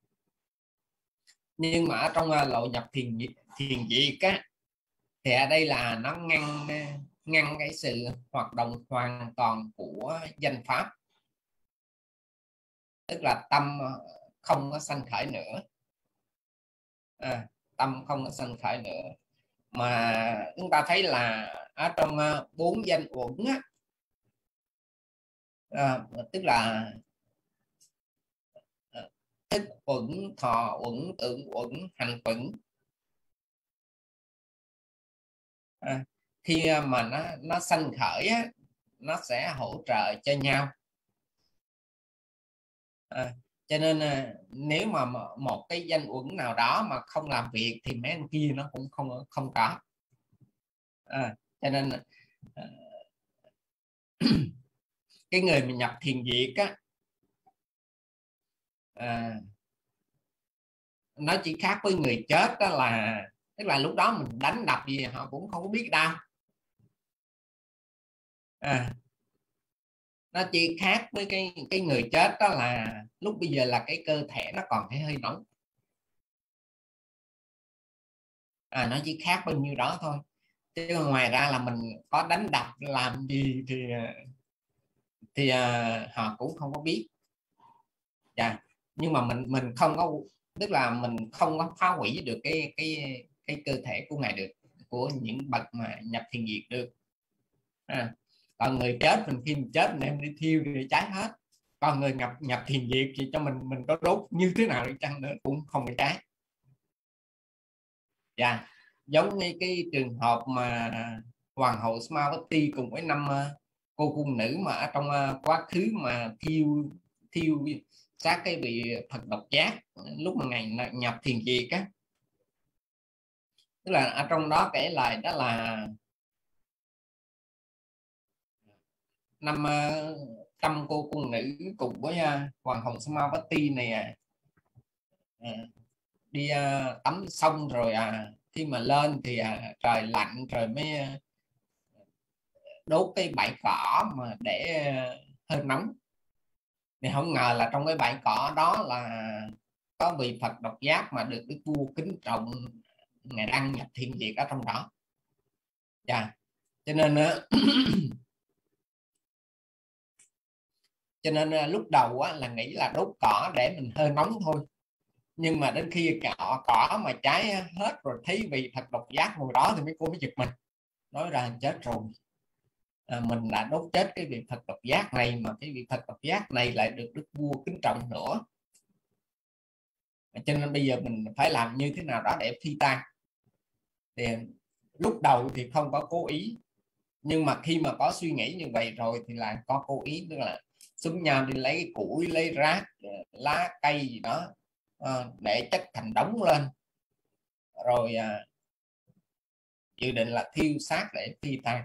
Nhưng mà ở trong lộ nhập thiền diệt á, thì ở đây là nó ngăn cái sự hoạt động hoàn toàn của danh pháp, tức là tâm không có sanh khởi nữa, tâm không có sanh khởi nữa. Mà chúng ta thấy là ở trong 4 danh uẩn á, tức là thức uẩn, thọ uẩn, tưởng uẩn, hành uẩn, khi mà nó sanh khởi á, nó sẽ hỗ trợ cho nhau. Cho nên nếu mà một cái danh uẩn nào đó mà không làm việc thì mấy anh kia nó cũng không có. Cho nên cái người mà nhập thiền diệt á, nó chỉ khác với người chết, đó là tức là lúc đó mình đánh đập gì họ cũng không có biết đâu. Nó chỉ khác với cái người chết, đó là lúc bây giờ là cái cơ thể nó còn thấy hơi nóng, nó chỉ khác bao nhiêu đó thôi, chứ ngoài ra là mình có đánh đập làm gì thì họ cũng không có biết. Nhưng mà mình không có, tức là mình không có phá hủy được cái cơ thể của ngài được, của những bậc mà nhập thiền diệt được. Còn người chết mình khi mình chết mình đem đi thiêu thì cháy hết, còn người nhập thiền diệt thì cho mình có đốt như thế nào đi chăng nữa cũng không bị cháy. Giống như cái trường hợp mà hoàng hậu Samavati cùng với 5 cô cung nữ mà ở trong quá khứ mà thiêu sát cái vị Phật độc giác lúc mà ngài nhập thiền diệt á, tức là ở trong đó kể lại đó là năm trăm cô cung nữ cùng với hoàng hậu Samavati này đi tắm xong rồi khi mà lên thì trời lạnh rồi mới đốt cái bãi cỏ mà để hơi nóng. Thì không ngờ là trong cái bãi cỏ đó là có vị Phật Độc Giác mà được Đức Vua kính trọng, ngài đăng nhập thiền diệt ở trong đó. Cho nên lúc đầu là nghĩ là đốt cỏ để mình hơi nóng thôi, nhưng mà đến khi cỏ mà cháy hết rồi thấy vị Phật Độc Giác ngồi đó thì cô mới giật mình, nói ra chết rồi, mình đã đốt chết cái vị Phật Độc Giác này, mà cái vị Phật Độc Giác này lại được Đức Vua kính trọng nữa, cho nên bây giờ mình phải làm như thế nào đó để phi tan. Thì lúc đầu thì không có cố ý, nhưng mà khi mà có suy nghĩ như vậy rồi thì là có cố ý, tức là xúm nhau đi lấy cái củi, lấy rác, lá cây gì đó để chất thành đống lên, rồi dự định là thiêu xác để phi tan.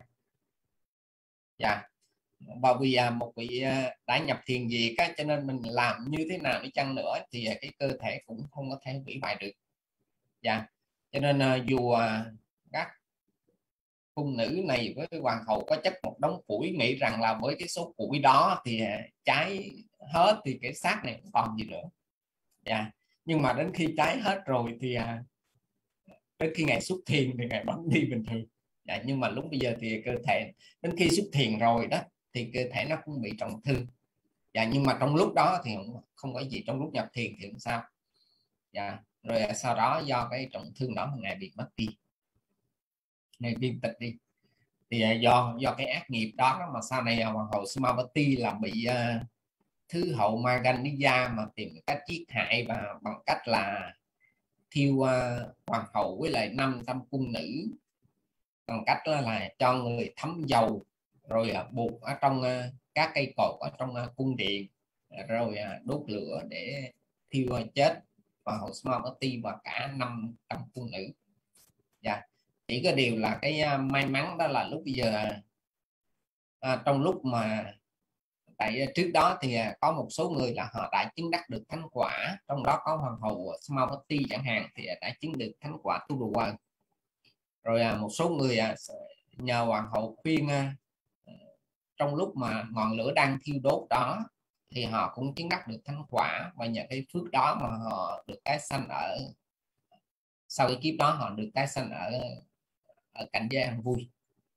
Và vì một vị đã nhập thiền diệt cho nên mình làm như thế nào đi chăng nữa thì cái cơ thể cũng không có thể hủy hoại được. Cho nên dù các cung nữ này với hoàng hậu có chất một đống củi, nghĩ rằng là với cái số củi đó thì cháy hết thì cái xác này không còn gì nữa. Nhưng mà đến khi cháy hết rồi thì đến khi ngài xuất thiền thì ngài vẫn đi bình thường. Nhưng mà lúc bây giờ thì cơ thể đến khi xuất thiền rồi đó thì cơ thể nó cũng bị trọng thương. Nhưng mà trong lúc đó thì không có gì, trong lúc nhập thiền thì không sao. Rồi sau đó do cái trọng thương đó ngài bị mất đi, ngài viên tịch đi. Thì do cái ác nghiệp đó mà sau này hoàng hậu Samavati là bị thứ hậu Magandiya mà tìm cách giết hại, và bằng cách là thiêu hoàng hậu với lại 500 cung nữ, bằng cách là cho người thấm dầu rồi buộc ở trong các cây cột ở trong cung điện, rồi đốt lửa để thiêu chết hoàng hậu Samavati và cả 500 cung nữ. Chỉ có điều là cái may mắn đó là lúc bây giờ trong lúc mà tại trước đó thì có một số người là họ đã chứng đắc được thánh quả, trong đó có hoàng hậu Samavati chẳng hạn thì đã chứng được thánh quả Tu Đồ Quang. Rồi một số người nhờ hoàng hậu khuyên trong lúc mà ngọn lửa đang thiêu đốt đó thì họ cũng chứng đắc được thánh quả, và nhờ cái phước đó mà họ được tái sanh ở sau cái kiếp đó, họ được tái sanh ở cảnh giới an vui.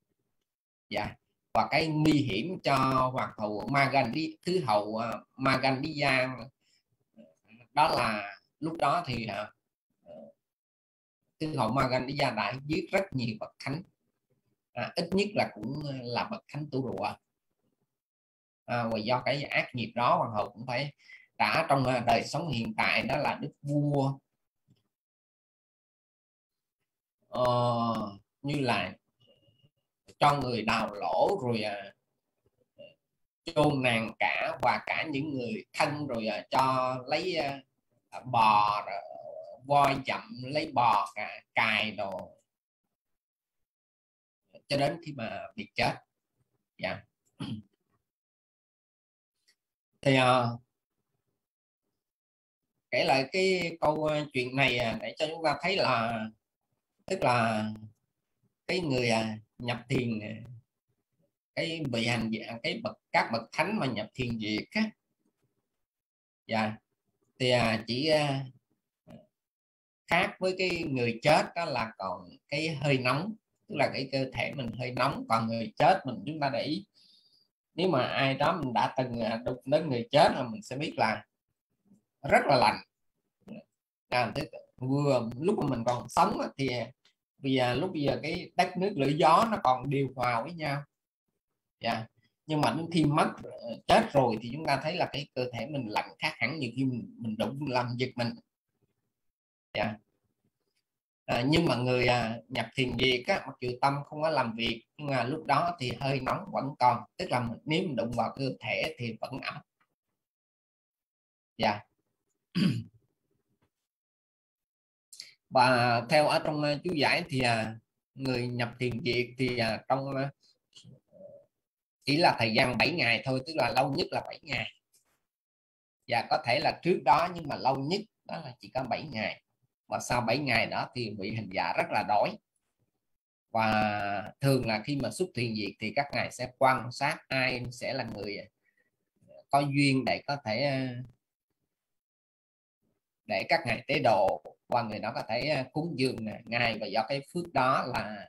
Và cái nguy hiểm cho hoàng hậu thứ hậu Magandiya đó là lúc đó thì thứ hậu Magandiya đã giết rất nhiều bậc thánh, ít nhất là cũng là bậc thánh tu rùa. Và do cái ác nghiệp đó, hoàng hậu cũng phải đã trong đời sống hiện tại đó là đức vua như là cho người đào lỗ, rồi chôn nàng cả và cả những người thân, rồi cho lấy bò, voi chậm lấy bò cài đồ cho đến khi mà bị chết. Thì kể lại cái câu chuyện này để cho chúng ta thấy là tức là cái người nhập thiền, cái vị hành giả, các bậc thánh mà nhập thiền diệt thì chỉ khác với cái người chết đó là còn cái hơi nóng, tức là cái cơ thể mình hơi nóng, còn người chết chúng ta để ý, nếu mà ai đó mình đã từng đụng đến người chết là mình sẽ biết là rất là lạnh. Vừa lúc mà mình còn sống thì vì lúc bây giờ cái đất nước lửa gió nó còn điều hòa với nhau, nhưng mà đến khi mất chết rồi thì chúng ta thấy là cái cơ thể mình lạnh khác hẳn như khi mình đụng làm giật mình. Nhưng mà người nhập thiền diệt mặc dù tâm không có làm việc, nhưng mà lúc đó thì hơi nóng vẫn còn, tức là nếu mình đụng vào cơ thể thì vẫn ẩm. Và theo ở trong chú giải thì người nhập thiền diệt thì trong chỉ là thời gian 7 ngày thôi, tức là lâu nhất là 7 ngày, và có thể là trước đó, nhưng mà lâu nhất đó là chỉ có 7 ngày. Và sau 7 ngày đó thì vị hành giả rất là đói, và thường là khi mà xuất thiền diệt thì các ngài sẽ quan sát ai sẽ là người có duyên để có thể để các ngài tế độ, và người đó có thể cúng dường ngài. Và do cái phước đó là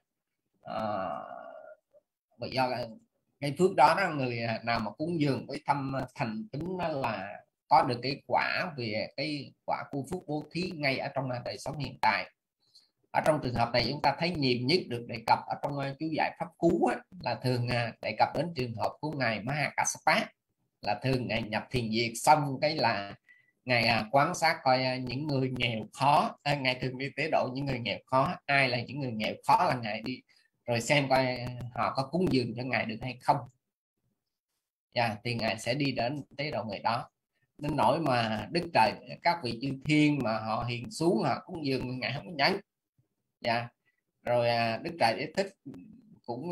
và do cái phước đó, người nào mà cúng dường với tâm thành kính là có được cái quả về cái quả của phước bố thí ngay ở trong đời sống hiện tại. Ở trong trường hợp này chúng ta thấy nhiều nhất được đề cập ở trong chú giải pháp cú là thường đề cập đến trường hợp của ngài Mahakassapa, là thường ngài nhập thiền diệt xong cái là ngài quan sát coi những người nghèo khó, ngài thường đi tế độ những người nghèo khó. Ai là những người nghèo khó là ngài đi rồi xem coi họ có cúng dường cho ngài được hay không, thì ngài sẽ đi đến tế độ người đó. Đến nỗi mà Đức Trời, các vị chư thiên mà họ hiền xuống họ cúng dường ngài không nhấn. Rồi Đức Trời Đế Thích cũng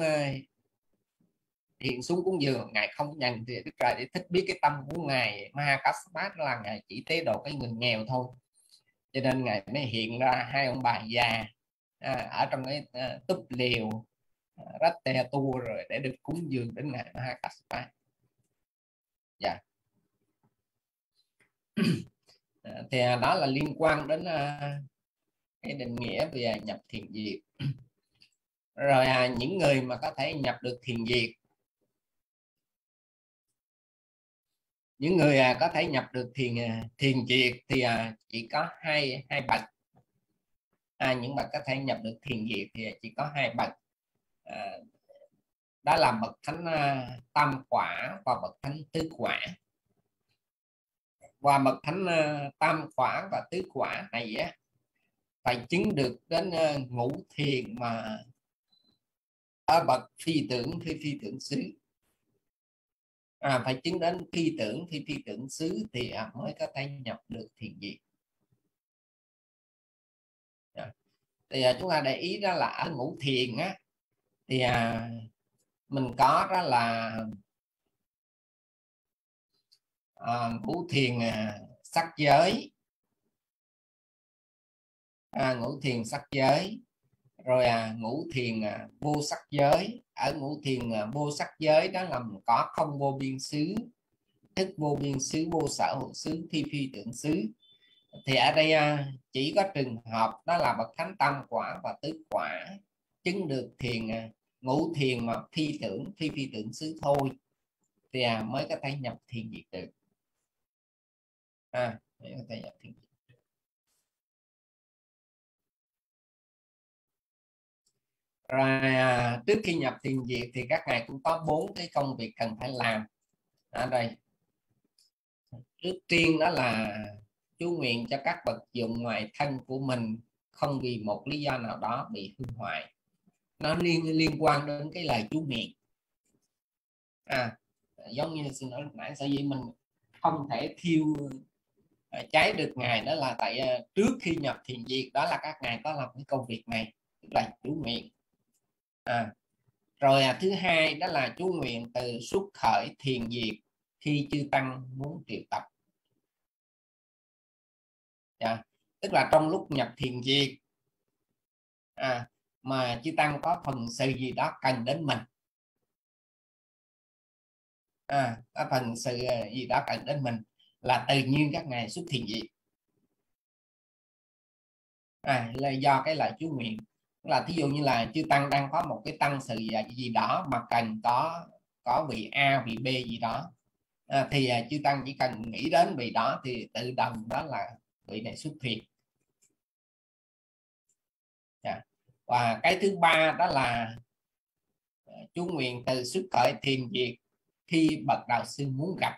hiện xuống cúng dường, ngài không nhận, thì Đức Trời Đế Thích biết cái tâm của ngài Mahakassapa là ngài chỉ tế độ cái người nghèo thôi, cho nên ngài mới hiện ra hai ông bà già ở trong cái túp liều rách te tu rồi để được cúng dường đến ngài Mahakassapa. Thì đó là liên quan đến cái định nghĩa về nhập thiền diệt. Rồi những người mà có thể nhập được thiền diệt, những người có thể nhập được thiền diệt thì chỉ có hai bậc. Những bậc có thể nhập được thiền diệt thì chỉ có hai bậc, đó là bậc thánh tam quả và bậc thánh tứ quả. Và bậc thánh tam quả và tứ quả này phải chứng được đến ngũ thiền mà ở bậc phi tưởng phi tưởng xứ. Phải chứng đến phi tưởng xứ thì mới có thể nhập được thiền diệt. Thì chúng ta để ý đó là ở ngũ thiền thì mình có đó là ngũ thiền sắc giới, ngũ thiền sắc giới, rồi ngũ thiền vô sắc giới. Ở ngũ thiền vô sắc giới đó là mình có không vô biên xứ, thức vô biên xứ, vô sở hữu xứ, phi tưởng xứ. Thì ở đây chỉ có trường hợp đó là bậc thánh tam quả và tứ quả chứng được thiền ngũ thiền mà phi tưởng xứ thôi, thì mới có thể nhập thiền diệt được. Mới có thể nhập thiền diệt. Rồi trước khi nhập thiền diệt thì các ngài cũng có 4 cái công việc cần phải làm. Ở đây trước tiên đó là chú nguyện cho các vật dụng ngoài thân của mình không vì một lý do nào đó bị hư hoại. Nó liên quan đến cái lời chú nguyện. Giống như xin nói lúc nãy, sở dĩ mình không thể thiêu cháy được ngài đó là tại trước khi nhập thiền diệt đó là các ngài có làm cái công việc này, tức là chú nguyện. Rồi thứ hai đó là chú nguyện từ xuất khởi thiền diệt khi chư tăng muốn triệu tập. Tức là trong lúc nhập thiền diệt mà chư tăng có phần sự gì đó cần đến mình, có phần sự gì đó cần đến mình là tự nhiên các ngài xuất thiền diệt. Là do cái lời chú nguyện, là thí dụ như là chư tăng đang có một cái tăng sự gì đó mà cần có vị A vị B gì đó, thì chư tăng chỉ cần nghĩ đến vị đó thì tự động đó là vị này xuất thiền. Và cái thứ ba đó là chú nguyện từ xuất khởi thiền diệt khi bậc đạo sư muốn gặp.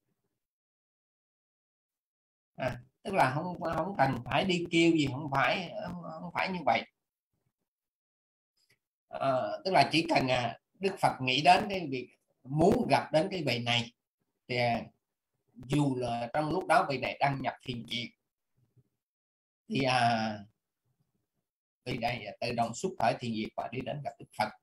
Tức là không cần phải đi kêu gì, không phải như vậy. Tức là chỉ cần Đức Phật nghĩ đến cái việc muốn gặp đến cái vị này thì dù là trong lúc đó vị này đang nhập thiền diệt thì vì đây tự động xuất khởi thiền diệt và đi đến gặp Đức Phật.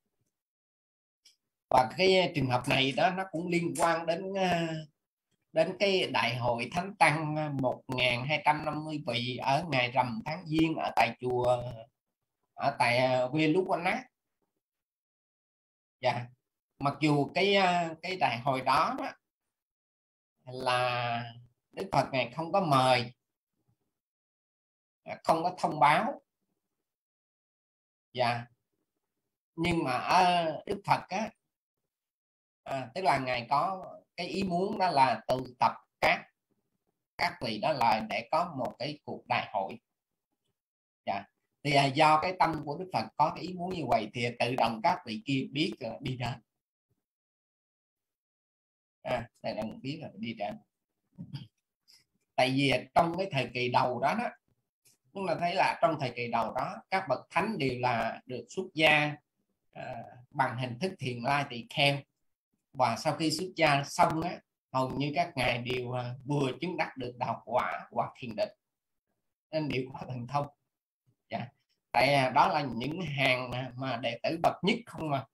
Và cái trường hợp này đó nó cũng liên quan đến cái đại hội thánh tăng 1250 vị ở ngày rằm tháng Giêng ở tại chùa ở tại Veluwana. Dạ. Mặc dù cái đại hội đó là Đức Phật ngài không có mời, không có thông báo. Dạ. Nhưng mà Đức Phật á, tức là ngài có cái ý muốn đó là tụ tập các vị đó là để có một cái cuộc đại hội. Dạ. Thì do cái tâm của Đức Phật có cái ý muốn như vậy thì tự động các vị kia biết đi đến. Tự động biết là đi đến. Tại vì trong cái thời kỳ đầu đó chúng ta thấy là trong thời kỳ đầu đó các bậc thánh đều là được xuất gia bằng hình thức thiền lai tỳ kheo, và sau khi xuất gia xong hầu như các ngài đều vừa chứng đắc được đạo quả hoặc thiền định, nên đều có thần thông. Dạ. Tại đó là những hàng mà đệ tử bậc nhất không mà.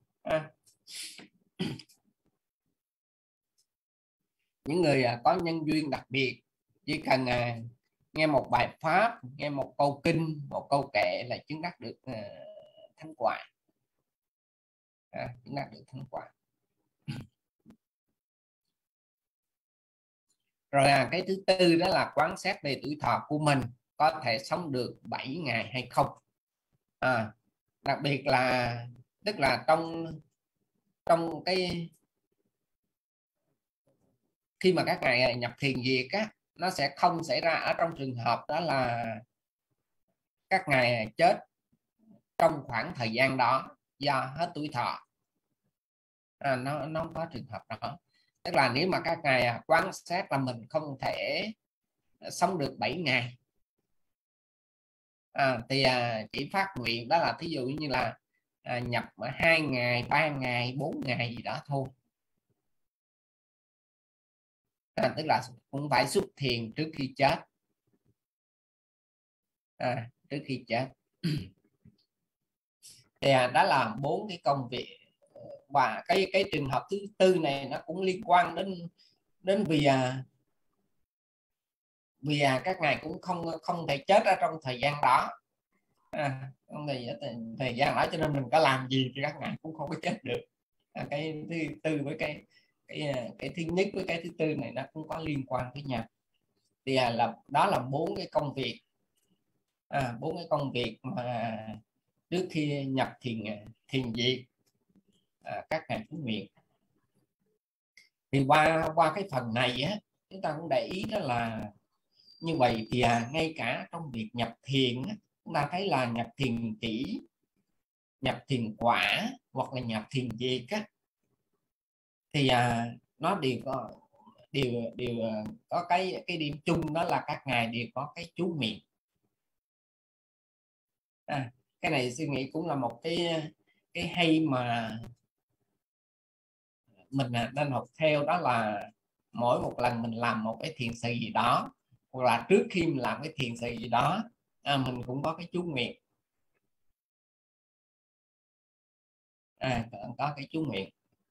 Những người có nhân duyên đặc biệt chỉ cần nghe một bài pháp, nghe một câu kinh, một câu kệ là chứng đắc được thánh quả. Chứng đắc được thánh quả. Rồi cái thứ tư đó là quán xét về tuổi thọ của mình có thể sống được 7 ngày hay không. Đặc biệt là tức là trong cái khi mà các ngài nhập thiền diệt nó sẽ không xảy ra ở trong trường hợp đó là các ngài chết trong khoảng thời gian đó do hết tuổi thọ. Nó không có trường hợp đó. Tức là nếu mà các ngài quán xét là mình không thể sống được 7 ngày thì chỉ phát nguyện đó là thí dụ như là nhập 2 ngày, 3 ngày, 4 ngày gì đó thôi. Tức là cũng phải xuất thiền trước khi chết. Trước khi chết. Thì đó là 4 cái công việc. Và cái trường hợp thứ tư này nó cũng liên quan đến vì các ngài cũng không thể chết ở trong thời gian đó. Thời gian đó cho nên mình có làm gì thì các ngài cũng không có chết được. Cái thứ tư với cái thứ nhất với cái thứ tư này nó cũng có liên quan với nhau. Thì đó là 4 cái công việc. 4 cái công việc mà trước khi nhập thiền diệt các ngài phát nguyện. Thì qua cái phần này chúng ta cũng để ý đó là như vậy thì ngay cả trong việc nhập thiền chúng ta thấy là nhập thiền chỉ, nhập thiền quả hoặc là nhập thiền diệt thì nó đều có cái điểm chung, đó là các ngài đều có cái chú miệng. Cái này suy nghĩ cũng là một cái hay mà mình nên học theo, đó là mỗi một lần mình làm một cái thiền sự gì đó, hoặc là trước khi mình làm cái thiền sự gì đó mình cũng có cái chú nguyện. Có cái chú nguyện.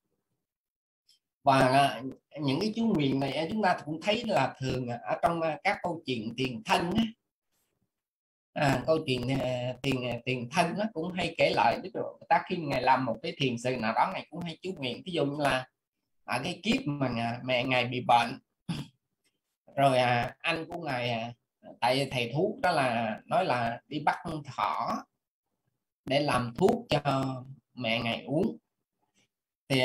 Và những cái chú nguyện này chúng ta cũng thấy là thường ở trong các câu chuyện tiền thân câu chuyện tiền thân nó cũng hay kể lại, tức là khi ngài làm một cái thiền sự nào đó ngài cũng hay chú nguyện. Ví dụ như là ở cái kiếp mà mẹ ngài bị bệnh, rồi anh của ngài tại thầy thuốc đó là nói là đi bắt thỏ để làm thuốc cho mẹ ngài uống. Thì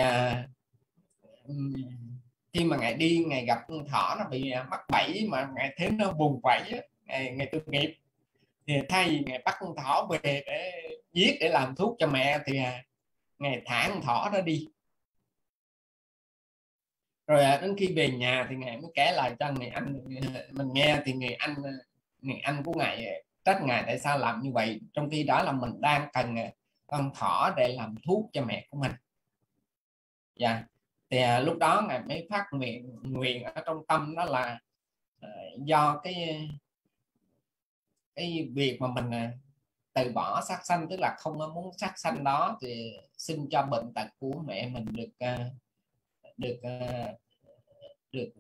khi mà ngài đi, ngài gặp con thỏ nó bị mắc bẫy mà ngài thấy nó vùng vẫy, ngài tội nghiệp thì thay vì ngài bắt con thỏ về để giết để làm thuốc cho mẹ thì ngài thả con thỏ đó đi. Rồi đến khi về nhà thì ngài mới kể lại cho người anh mình nghe, thì người anh của ngài trách ngài tại sao làm như vậy, trong khi đó là mình đang cần con thỏ để làm thuốc cho mẹ của mình. Dạ. Thì lúc đó ngài mới phát nguyện ở trong tâm, đó là do cái việc mà mình từ bỏ sát sanh, tức là không muốn sát sanh đó, thì xin cho bệnh tật của mẹ mình được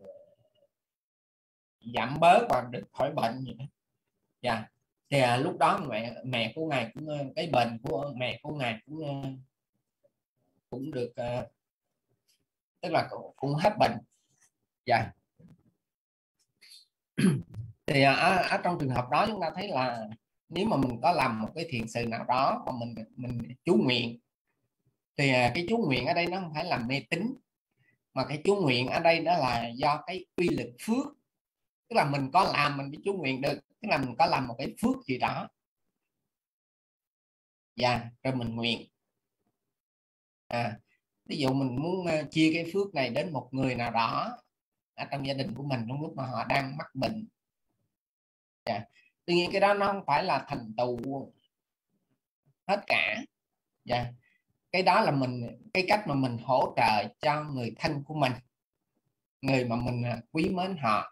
giảm bớt và được khỏi bệnh gì đó. Dạ. Thì lúc đó mẹ của ngài cũng cái bệnh của mẹ của ngài cũng được tức là cũng hết bệnh. Dạ. Thì ở trong trường hợp đó chúng ta thấy là nếu mà mình có làm một cái thiện sự nào đó mà mình chú nguyện, thì cái chú nguyện ở đây nó không phải là mê tín, mà cái chú nguyện ở đây đó là do cái uy lực phước, tức là mình có làm mình mới chú nguyện được, tức là mình có làm một cái phước gì đó. Dạ, rồi mình nguyện. Ví dụ mình muốn chia cái phước này đến một người nào đó ở trong gia đình của mình trong lúc mà họ đang mắc bệnh. Dạ. Tuy nhiên cái đó nó không phải là thành tựu hết cả. Dạ. Cái đó là cái cách mà mình hỗ trợ cho người thân của mình, người mà mình quý mến họ.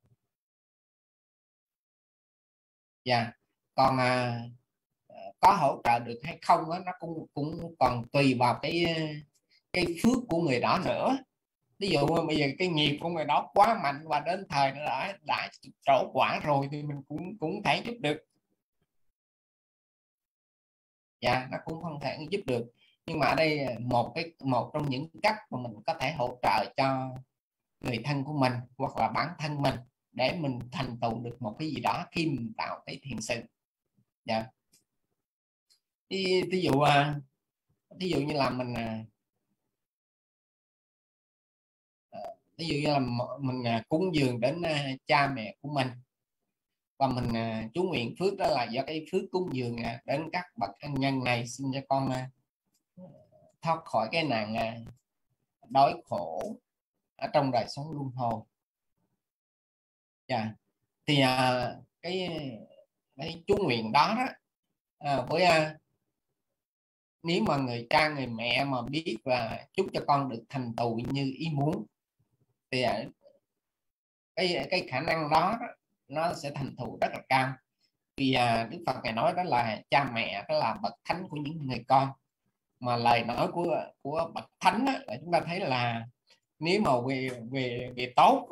Dạ. Còn có hỗ trợ được hay không đó, nó cũng còn tùy vào cái phước của người đó nữa. Ví dụ bây giờ cái nghiệp của người đó quá mạnh và đến thời nó đã trổ quả rồi thì mình cũng thể giúp được. Dạ, nó cũng không thể giúp được. Nhưng mà ở đây một trong những cách mà mình có thể hỗ trợ cho người thân của mình hoặc là bản thân mình để mình thành tựu được một cái gì đó khi mình tạo cái thiện sự. Dạ. Ví dụ như là mình cúng dường đến cha mẹ của mình, và mình chú nguyện phước đó là do cái phước cúng dường đến các bậc ân nhân này, xin cho con thoát khỏi cái nạn đói khổ ở trong đời sống luân hồi. Dạ. Thì cái chú nguyện đó với nếu mà người cha người mẹ mà biết là chúc cho con được thành tựu như ý muốn, thì cái khả năng đó nó sẽ thành tựu rất là cao. Vì Đức Phật ngài nói đó là cha mẹ đó là bậc thánh của những người con. Mà lời nói của bậc thánh đó, là chúng ta thấy là nếu mà về tốt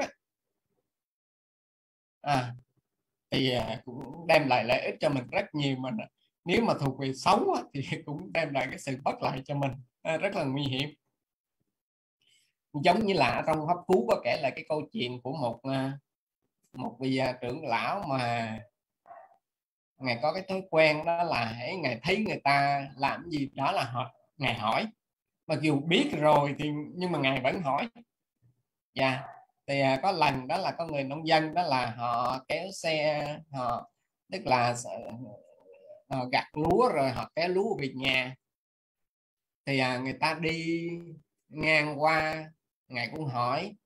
thì cũng đem lại lợi ích cho mình rất nhiều, mà nếu mà thuộc về xấu thì cũng đem lại cái sự bất lợi cho mình, rất là nguy hiểm. Giống như là trong Pháp Cú có kể lại cái câu chuyện của một vị trưởng lão mà ngài có cái thói quen đó là hãy ngài thấy người ta làm gì đó là ngài hỏi, mặc dù biết rồi thì nhưng mà ngài vẫn hỏi. Dạ. Thì có lần đó là có người nông dân đó là họ kéo xe, họ tức là họ gặt lúa rồi họ kéo lúa về nhà, thì người ta đi ngang qua ngài cũng hỏi,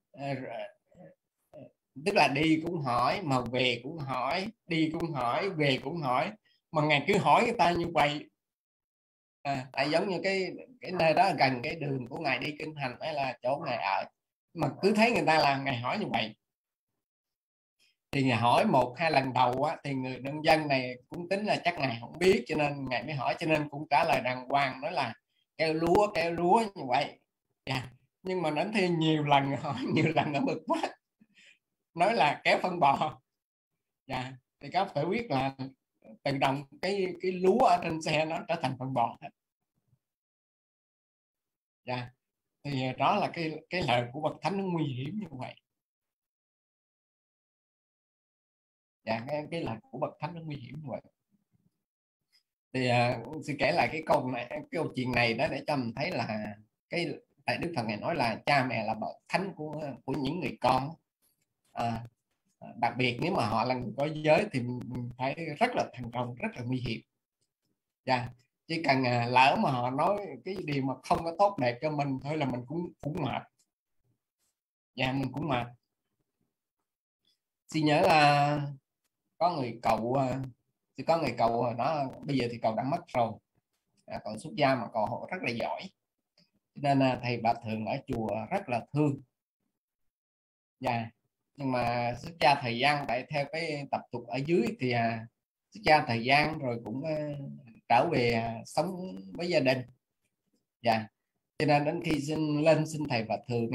tức là đi cũng hỏi mà về cũng hỏi, đi cũng hỏi về cũng hỏi, mà ngài cứ hỏi người ta như vậy. Tại giống như cái nơi đó gần cái đường của ngài đi kinh hành hay là chỗ ngài ở, mà cứ thấy người ta làm ngài hỏi như vậy. Thì ngài hỏi 1-2 lần đầu thì người nông dân này cũng tính là chắc ngài không biết, cho nên ngài mới hỏi, cho nên cũng trả lời đàng hoàng, nói là kéo lúa như vậy. Nhưng mà đến thi nhiều lần hỏi nhiều lần nó bực quá, nói là kéo phân bò. Thì các phải biết là tự động cái lúa ở trên xe nó trở thành phân bò. Thì đó là cái lời của bậc thánh nó nguy hiểm như vậy. Cái lời của bậc thánh nó nguy hiểm như vậy. Thì xin kể lại cái câu chuyện này đó để cho mình thấy là tại Đức Phật này nói là cha mẹ là bậc thánh của những người con. Đặc biệt nếu mà họ là người có giới thì mình phải rất là thận trọng, rất là nguy hiểm. Chỉ cần lỡ mà họ nói cái điều mà không có tốt đẹp cho mình thôi là mình cũng mệt. Mình cũng mệt. Xin nhớ là có người cậu đó, bây giờ thì cậu đã mất rồi, cậu xuất gia mà cậu rất là giỏi, nên thầy Bà Thường ở chùa rất là thương. Nhưng mà xuất gia thời gian tại theo cái tập tục ở dưới thì xuất gia thời gian rồi cũng trở về sống với gia đình. Dạ. Cho nên đến khi xin thầy Và Thường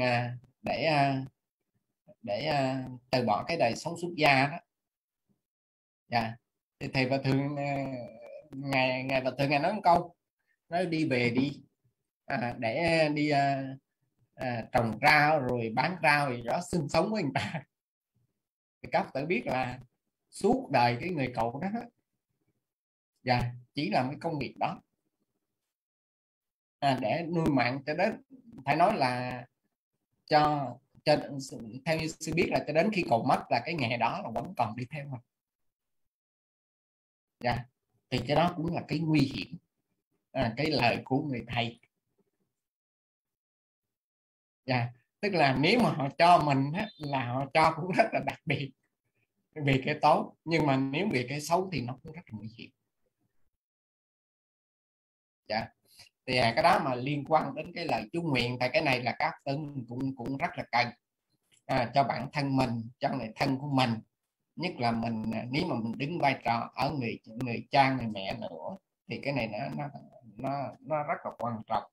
để từ bỏ cái đời sống xuất gia đó. Dạ. Thì thầy Và Thường ngài Và Thường ngài nói một câu, nói đi về đi, để đi trồng rau rồi bán rau gì đó, sinh sống với người ta. Thì các Phật tử biết là suốt đời cái người cậu đó, dạ, chỉ làm cái công việc đó để nuôi mạng cho đến, phải nói là theo như sư biết là cho đến khi cậu mất là cái nghề đó là vẫn còn đi theo mình. Dạ. Thì cái đó cũng là cái nguy hiểm, cái lời của người thầy. Dạ. Tức là nếu mà họ cho mình là họ cho cũng rất là đặc biệt vì cái tốt, nhưng mà nếu vì cái xấu thì nó cũng rất là nguy hiểm. Dạ. Thì cái đó mà liên quan đến cái lời chú nguyện, tại cái này là các tử cũng rất là cần cho bản thân mình, cho người thân của mình, nhất là mình nếu mà mình đứng vai trò ở người cha, người mẹ nữa, thì cái này nó rất là quan trọng.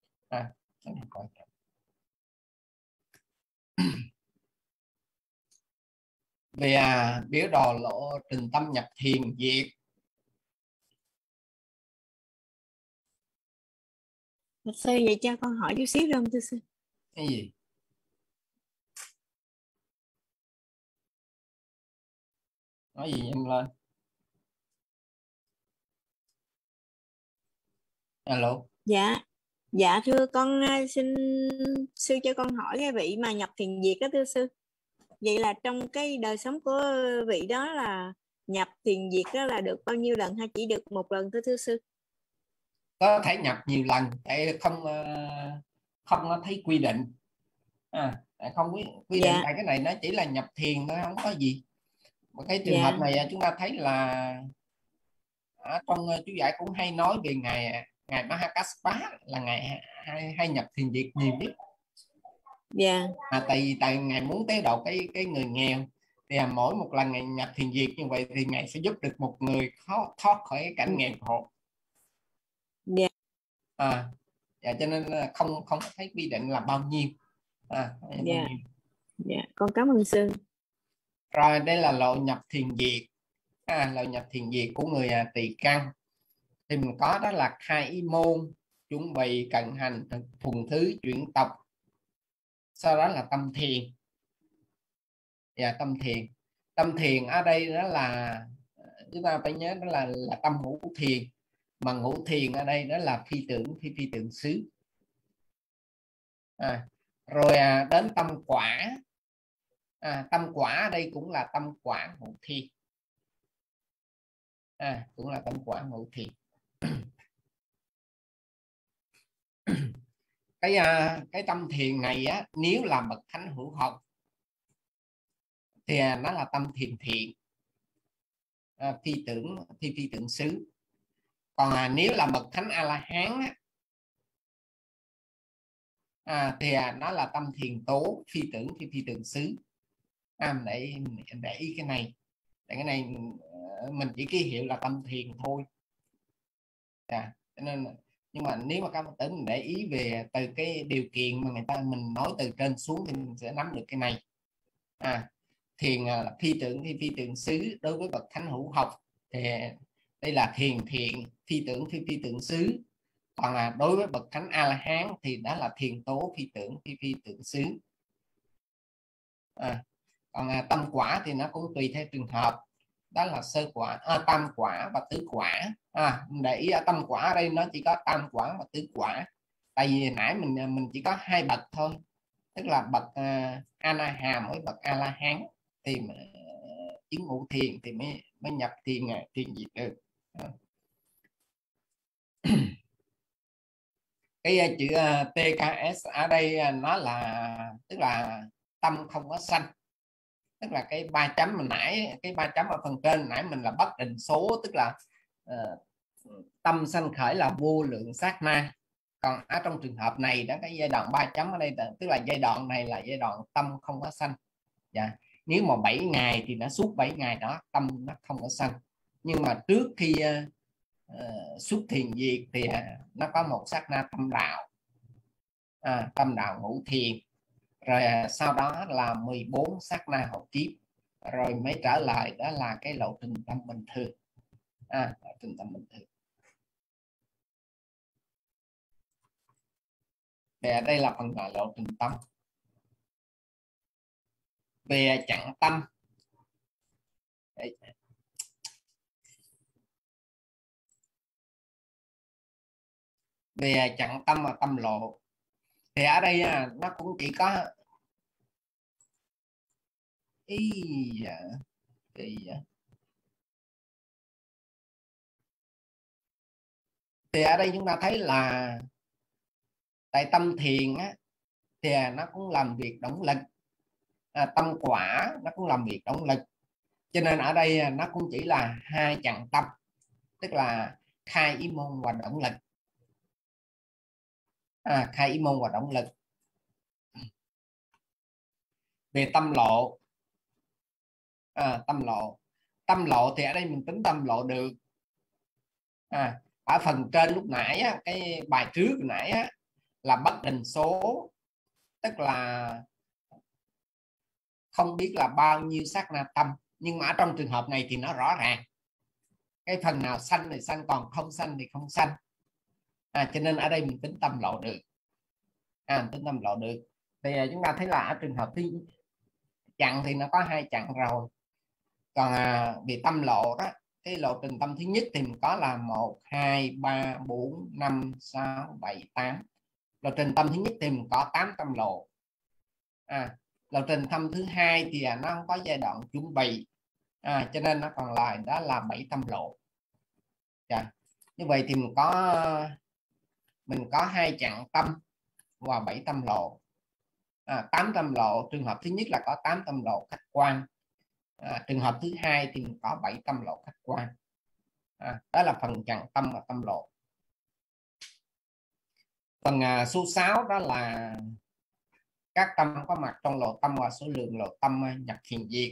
Về biểu đồ lộ trình tâm nhập thiền diệt. Sư vậy cho con hỏi chút xíu được không thưa sư? Cái gì? Nói gì em lên. Alo. Dạ thưa con, xin sư cho con hỏi cái vị mà nhập thiền diệt đó thưa sư. Vậy là trong cái đời sống của vị đó là nhập thiền diệt đó là được bao nhiêu lần hay chỉ được một lần thưa sư? Có thể nhập nhiều lần, tại không thấy quy định, không quy định. Tại cái này nó chỉ là nhập thiền thôi, không có gì. Một cái trường hợp này chúng ta thấy là trong chú giải cũng hay nói về ngài Mahakassapa là ngài hay nhập thiền diệt nhiều nhất. Tại ngài muốn tế độ cái người nghèo, thì mỗi một lần ngài nhập thiền diệt như vậy thì ngài sẽ giúp được một người thoát khỏi cái cảnh nghèo khổ. Cho nên không thấy quy định là bao nhiêu. Con cảm ơn sư. Rồi đây là lộ nhập thiền diệt. Lộ nhập thiền diệt của người tỳ căn thì mình có đó là khai ý môn, chuẩn bị cận hành, thuần thứ, chuyển tộc, sau đó là tâm thiền. Tâm thiền ở đây đó là chúng ta phải nhớ đó là tâm ngũ thiền, mà ngũ thiền ở đây đó là phi tưởng xứ. Rồi đến tâm quả. Tâm quả ở đây cũng là tâm quả ngũ thiền, cũng là tâm quả ngũ thiền. Cái tâm thiền này nếu là bậc thánh hữu học thì nó là tâm thiền thiện, phi tưởng xứ. Còn nếu là bậc thánh A La Hán thì nó là tâm thiền tố, phi tưởng xứ. Để ý cái này, tại cái này mình chỉ ký hiệu là tâm thiền thôi. Cho nên nhưng mà nếu mà các tử mình để ý về từ cái điều kiện mà mình nói từ trên xuống thì mình sẽ nắm được cái này. Thiền là phi tưởng xứ đối với bậc thánh hữu học, thì đây là thiền thiện, phi tưởng xứ. Còn đối với bậc thánh A La Hán thì đó là thiền tố, phi tưởng xứ. Còn tâm quả thì nó cũng tùy theo trường hợp, đó là sơ quả, tam quả và tứ quả. Để ý tâm quả ở đây nó chỉ có tam quả và tứ quả. Tại vì nãy mình chỉ có hai bậc thôi, tức là bậc A La Hàm với bậc A La Hán thì chứng ngũ thiền thì mới nhập thiền diệt được. Cái chữ TKS ở đây nó là tức là tâm không có sanh, tức là cái 3 chấm mình nãy, cái 3 chấm ở phần trên nãy mình là bất định số, tức là tâm sanh khởi là vô lượng sát na. Còn ở trong trường hợp này đó, cái giai đoạn 3 chấm ở đây tức là giai đoạn này là giai đoạn tâm không có sanh. Nếu mà 7 ngày thì nó suốt 7 ngày đó tâm nó không có sanh. nhưng mà trước khi xuất thiền diệt thì nó có một sát na tâm đạo, tâm đạo ngũ thiền, rồi sau đó là 14 sát na học kiếp, rồi mới trở lại đó là cái lộ trình tâm bình thường. Lộ trình tâm bình thường. Thì ở đây là phần lộ trình tâm. Về chặng tâm, về chặng tâm và tâm lộ thì ở đây nó cũng chỉ có thì ở đây chúng ta thấy là tại tâm thiền thì nó cũng làm việc động lực, tâm quả nó cũng làm việc động lực, cho nên ở đây nó cũng chỉ là hai chặng tâm, tức là khai ý môn và động lực. Khai ý môn và động lực. Về tâm lộ, tâm lộ thì ở đây mình tính tâm lộ được. Ở phần trên lúc nãy cái bài trước lúc nãy là bất định số, tức là không biết là bao nhiêu sát na tâm, nhưng mà ở trong trường hợp này thì nó rõ ràng, cái phần nào sanh thì sanh, còn không sanh thì không sanh. Cho nên ở đây mình tính tâm lộ được. Tính tâm lộ được. Thì chúng ta thấy là ở trường hợp thứ chặng thì nó có hai chặng rồi. Còn về tâm lộ đó, cái lộ trình tâm thứ nhất thì mình có là 1, 2, 3, 4, 5, 6, 7, 8. Lộ trình tâm thứ nhất thì mình có 8 tâm lộ. Lộ trình tâm thứ hai thì nó không có giai đoạn chuẩn bị, cho nên nó còn lại đó là 7 tâm lộ. Như vậy thì mình có hai chặng tâm và 7 tâm lộ. 8 tâm lộ, trường hợp thứ nhất là có 8 tâm lộ khách quan. Trường hợp thứ hai thì mình có 7 tâm lộ khách quan. Đó là phần chặng tâm và tâm lộ. Phần số 6 đó là các tâm có mặt trong lộ tâm và số lượng lộ tâm nhập thiền diệt.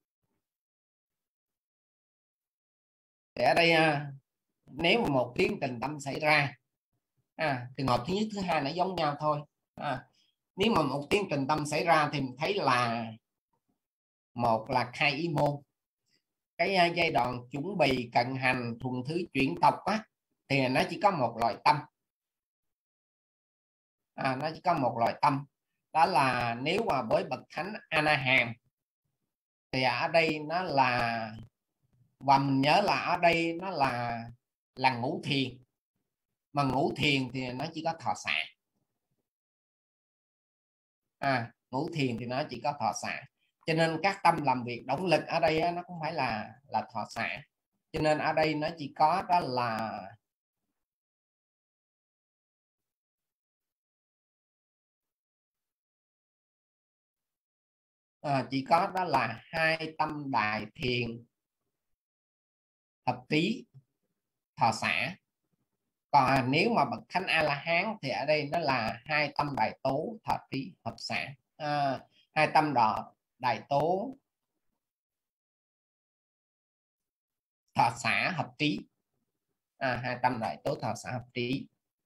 Thì ở đây nếu mà một tiến trình tâm xảy ra, trường hợp thứ nhất thứ hai nó giống nhau thôi. Nếu mà một tiến trình tâm xảy ra thì mình thấy là một là khai ý môn, cái giai đoạn chuẩn bị cận hành thuần thứ chuyển tộc thì nó chỉ có một loại tâm. Nó chỉ có một loại tâm, đó là nếu mà với bậc thánh A-na-hàm thì ở đây nó là, và mình nhớ là ở đây nó là ngũ thiền, mà ngũ thiền thì nó chỉ có thọ xả. Ngũ thiền thì nó chỉ có thọ xả, cho nên các tâm làm việc động lực ở đây nó cũng phải là thọ xả, cho nên ở đây nó chỉ có đó là chỉ có đó là hai tâm đại thiền hợp trí thọ xả. Còn nếu mà bậc thánh A-la-hán thì ở đây nó là hai tâm đại tố thọ trí hợp xả. Hai tâm đại tố thọ xả hợp trí. Hai tâm đại tố thọ xả hợp trí.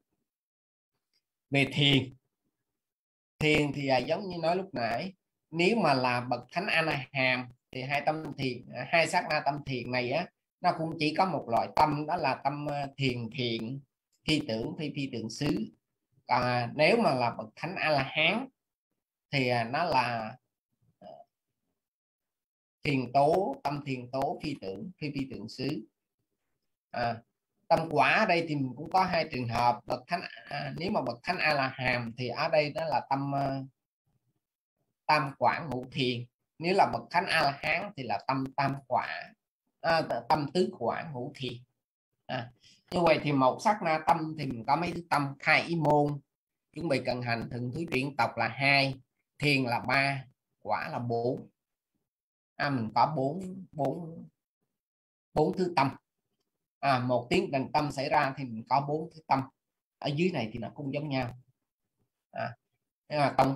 Về thiền thì giống như nói lúc nãy, nếu mà là bậc thánh A-na-hàm thì hai tâm thiền, hai sát na tâm thiền này nó cũng chỉ có một loại tâm, đó là tâm thiền thiện, phi tưởng phi tưởng xứ. Còn nếu mà là bậc thánh A-la-hán thì nó là thiền tố, tâm thiền tố phi tưởng phi tưởng xứ. Tâm quả ở đây thì mình cũng có hai trường hợp. Bậc thánh nếu mà bậc thánh A-la-hàm thì ở đây đó là tâm tam quả ngũ thiền. Nếu là bậc thánh A-la-hán thì là tâm tam quả, tâm tứ quả ngũ thiền. Như vậy thì một sát na tâm thì mình có mấy thứ tâm: khai ý môn, chuẩn bị cận hành thuần thứ chuyển tộc là 2, thiền là 3, quả là 4. Mình có 4 thứ tâm. Một tiến trình tâm xảy ra thì mình có 4 thứ tâm. Ở dưới này thì nó cũng giống nhau. Tổng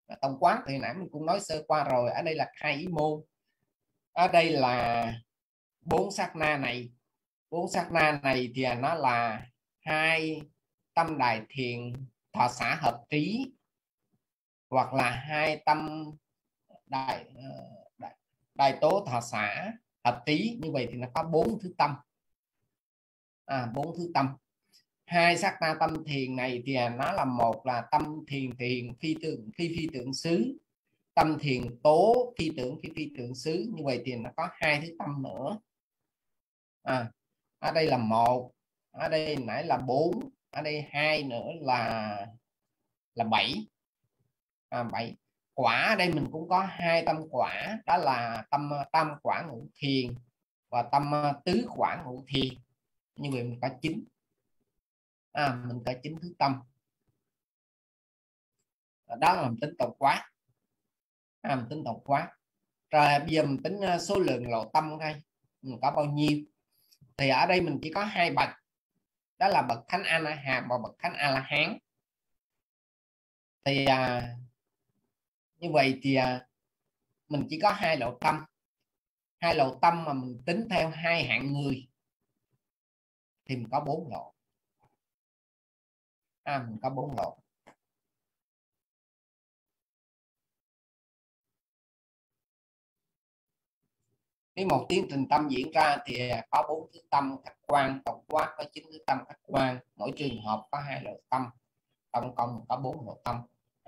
quát thì nãy mình cũng nói sơ qua rồi. Ở đây là khai ý môn, ở đây là 4 sát na này thì nó là 2 tâm đại thiện thọ xả hợp trí, hoặc là 2 tâm đại tố thọ xả hợp trí. Như vậy thì nó có 4 thứ tâm. 4 thứ tâm. 2 sát na tâm thiền này thì nó là một là tâm thiền phi tưởng xứ, tâm thiền tố phi tưởng xứ. Như vậy thì nó có 2 thứ tâm nữa. Ở đây là 1, ở đây nãy là 4, ở đây 2 nữa là 7. 7. Quả ở đây mình cũng có 2 tâm quả, đó là tâm tam quả ngũ thiền và tâm tứ quả ngũ thiền. Như vậy mình có 9. Mình có 9 thứ tâm. Đó là mình tính tổng quát. Mình tính tổng quát. Rồi bây giờ mình tính số lượng lộ tâm coi mình có bao nhiêu. Thì ở đây mình chỉ có 2 bậc, đó là bậc thánh A La Hàm và bậc thánh A La Hán. Thì như vậy thì mình chỉ có 2 lộ tâm. 2 lộ tâm mà mình tính theo 2 hạng người thì mình có 4 lộ. Mình có 4 lộ. Nếu một tiến trình tâm diễn ra thì có 4 thứ tâm khách quan, tổng quát có 9 thứ tâm khách quan. Mỗi trường hợp có 2 lộ tâm, tổng cộng có 4 lộ tâm.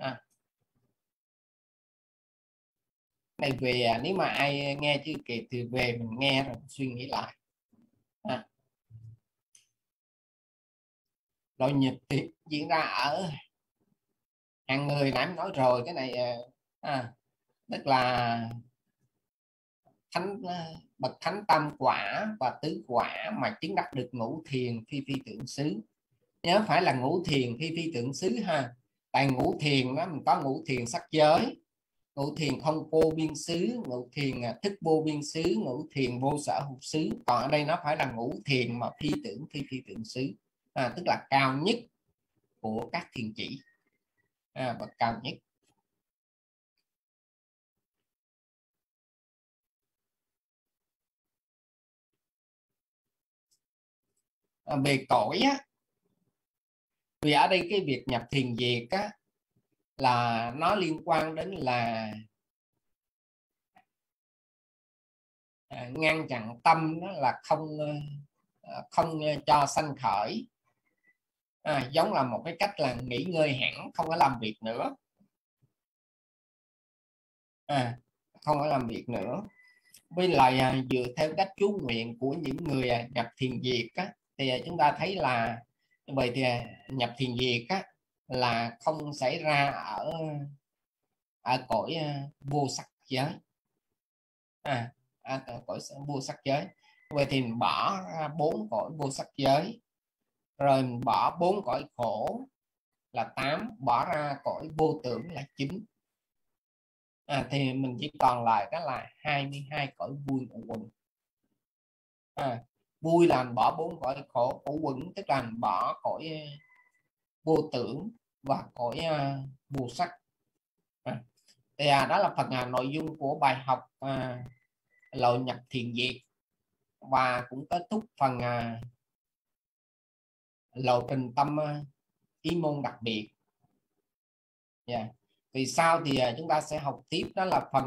Này về nếu mà ai nghe chưa kịp thì về mình nghe rồi suy nghĩ lại. Rồi nhịp thì diễn ra ở hàng người, nãy nói rồi cái này tức là bậc thánh tam quả và tứ quả mà chứng đắc được ngũ thiền phi tưởng xứ. Nhớ phải là ngũ thiền phi tưởng xứ ha. Tại ngũ thiền đó mình có ngũ thiền sắc giới, ngũ thiền không vô biên xứ, ngũ thiền thức vô biên xứ, ngũ thiền vô sở hữu xứ. Còn ở đây nó phải là ngũ thiền mà phi tưởng xứ, tức là cao nhất của các thiền chỉ, bậc cao nhất. Về cõi á, vì ở đây cái việc nhập thiền diệt á là nó liên quan đến là ngăn chặn tâm, đó là không cho sanh khởi, giống là một cái cách là nghỉ ngơi hẳn, không có làm việc nữa, không có làm việc nữa. Với lại dựa theo cách chú nguyện của những người nhập thiền diệt á, thì chúng ta thấy là như vậy thì nhập thiền diệt á là không xảy ra ở cõi vô sắc giới, cõi vô sắc giới. Vậy thì mình bỏ 4 cõi vô sắc giới, rồi mình bỏ 4 cõi khổ là 8, bỏ ra cõi vô tưởng là 9, thì mình chỉ còn lại đó là 22 cõi vui ngũ quẩn. Vui là mình bỏ 4 cõi khổ, ngũ quẩn tức là mình bỏ cõi vô tưởng và cõi vô sắc. Thì đó là phần nội dung của bài học lộ nhập thiền diệt, và cũng kết thúc phần lộ trình tâm ý môn đặc biệt. Vì sau thì chúng ta sẽ học tiếp đó là phần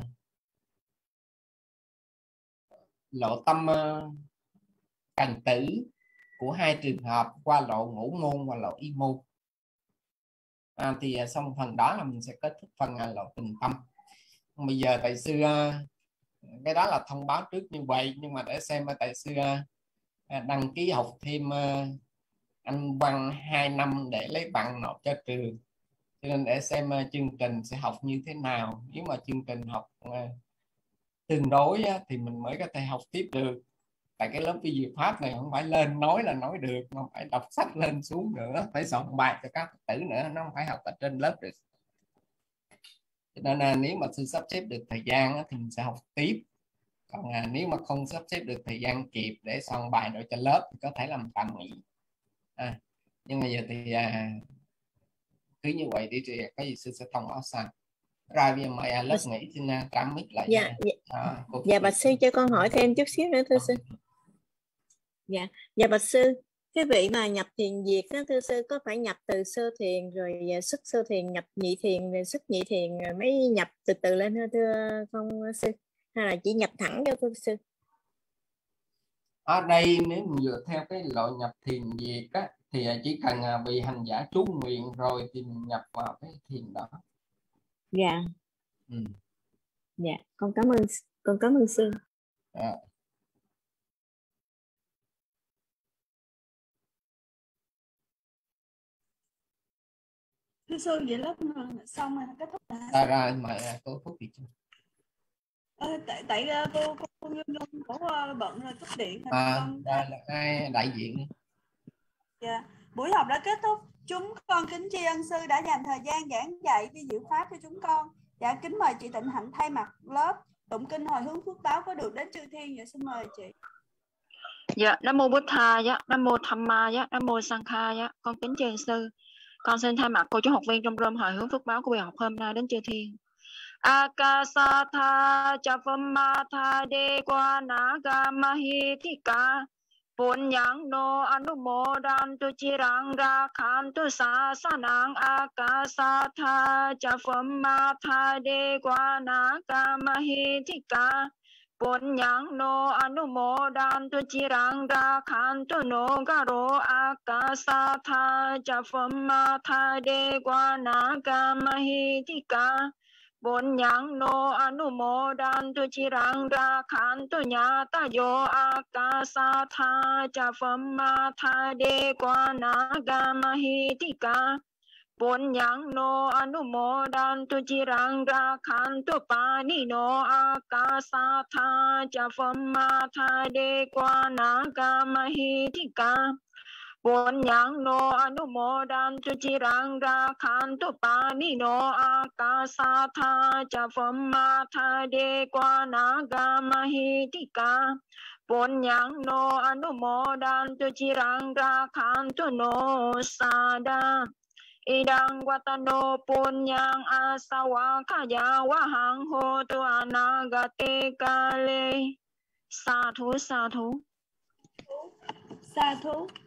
lộ tâm cảnh tử của 2 trường hợp qua lộ ngũ môn và lộ ý môn. Thì xong phần đó là mình sẽ kết thúc phần lộ trình tâm. Bây giờ thầy sư cái đó là thông báo trước như vậy, nhưng mà để xem thầy sư đăng ký học thêm Anh văn 2 năm để lấy bằng nộp cho trường, cho nên để xem chương trình sẽ học như thế nào. Nếu mà chương trình học tương đối thì mình mới có thể học tiếp được. Tại cái lớp vi diệu pháp này không phải lên nói là nói được, mà phải đọc sách lên xuống nữa, phải soạn bài cho các Phật tử nữa, nó không phải học ở trên lớp được. Cho nên là nếu mà sư sắp xếp được thời gian thì mình sẽ học tiếp. Còn nếu mà không sắp xếp được thời gian kịp để soạn bài đổi cho lớp thì có thể làm tạm nghỉ. Nhưng mà giờ thì cứ như vậy đi, thì có gì sư sẽ thông báo sau. Rồi bây giờ mời lớp Mỹ xin cảm mic lại. Dạ bạch sư cho con hỏi thêm chút xíu nữa thưa sư. Dạ bạch sư, cái vị mà nhập thiền diệt đó thưa sư, có phải nhập từ sơ thiền rồi xuất sơ thiền, nhập nhị thiền rồi xuất nhị thiền rồi mới nhập từ từ lên thưa con sư, hay là chỉ nhập thẳng cho thưa sư? Ở đây nếu mình dựa theo cái loại nhập thiền diệt á, thì chỉ cần vị hành giả trú nguyện rồi thì mình nhập vào cái thiền đó. Dạ. Dạ, con cảm ơn sư. Thưa sư, vậy lớp xong rồi kết thúc rồi. Rồi mời cô Phúc Thị Trinh. Tại cô Nhung có bận rồi cúp điện. Là ai đại diện? Dạ, buổi học đã kết thúc. Chúng con kính tri ân sư đã dành thời gian giảng dạy vi diệu pháp cho chúng con. Dạ, kính mời chị Tịnh Hạnh thay mặt lớp tụng kinh hồi hướng phước báo có được đến chư thiên. Dạ, xin mời chị. Dạ, Nam mô Bụt Tha, dạ, Nam mô Tham Ma, dạ, Nam mô Sang Kha, dạ. Con kính tri ân sư. Con xin thay mặt cô chú học viên trong room hồi hướng phước báo của buổi học hôm nay đến chư thiên. Akasatha Chavammatha Dewana Mahitika Punyang no Anumodantu Chirang Rakhantu Sasanang Akasatha Chavammatha Dewana Mahitika Punyang no Anumodantu Chirang Rakhantu no Garo Akasatha Chavammatha Dewana Mahitika Punyang no Anumodantu Chirang Rakhantu Nyata Yo Akasatha Chavammatha Dewana Mahitika Punyang no Anumodantu Chirang Rakhantu Pani no Akasatha Chavammatha Dewana Mahitika Punyang no Anumodantu Chirang Rakhantu Pani no Akasatha Chavammatha Dewana Mahitika Punyang no Anumodantu Chirang Rakhantu no Sada Idang Watano Punyang Asawakaya Wahang Hotu Anagate Kale. Sa thú.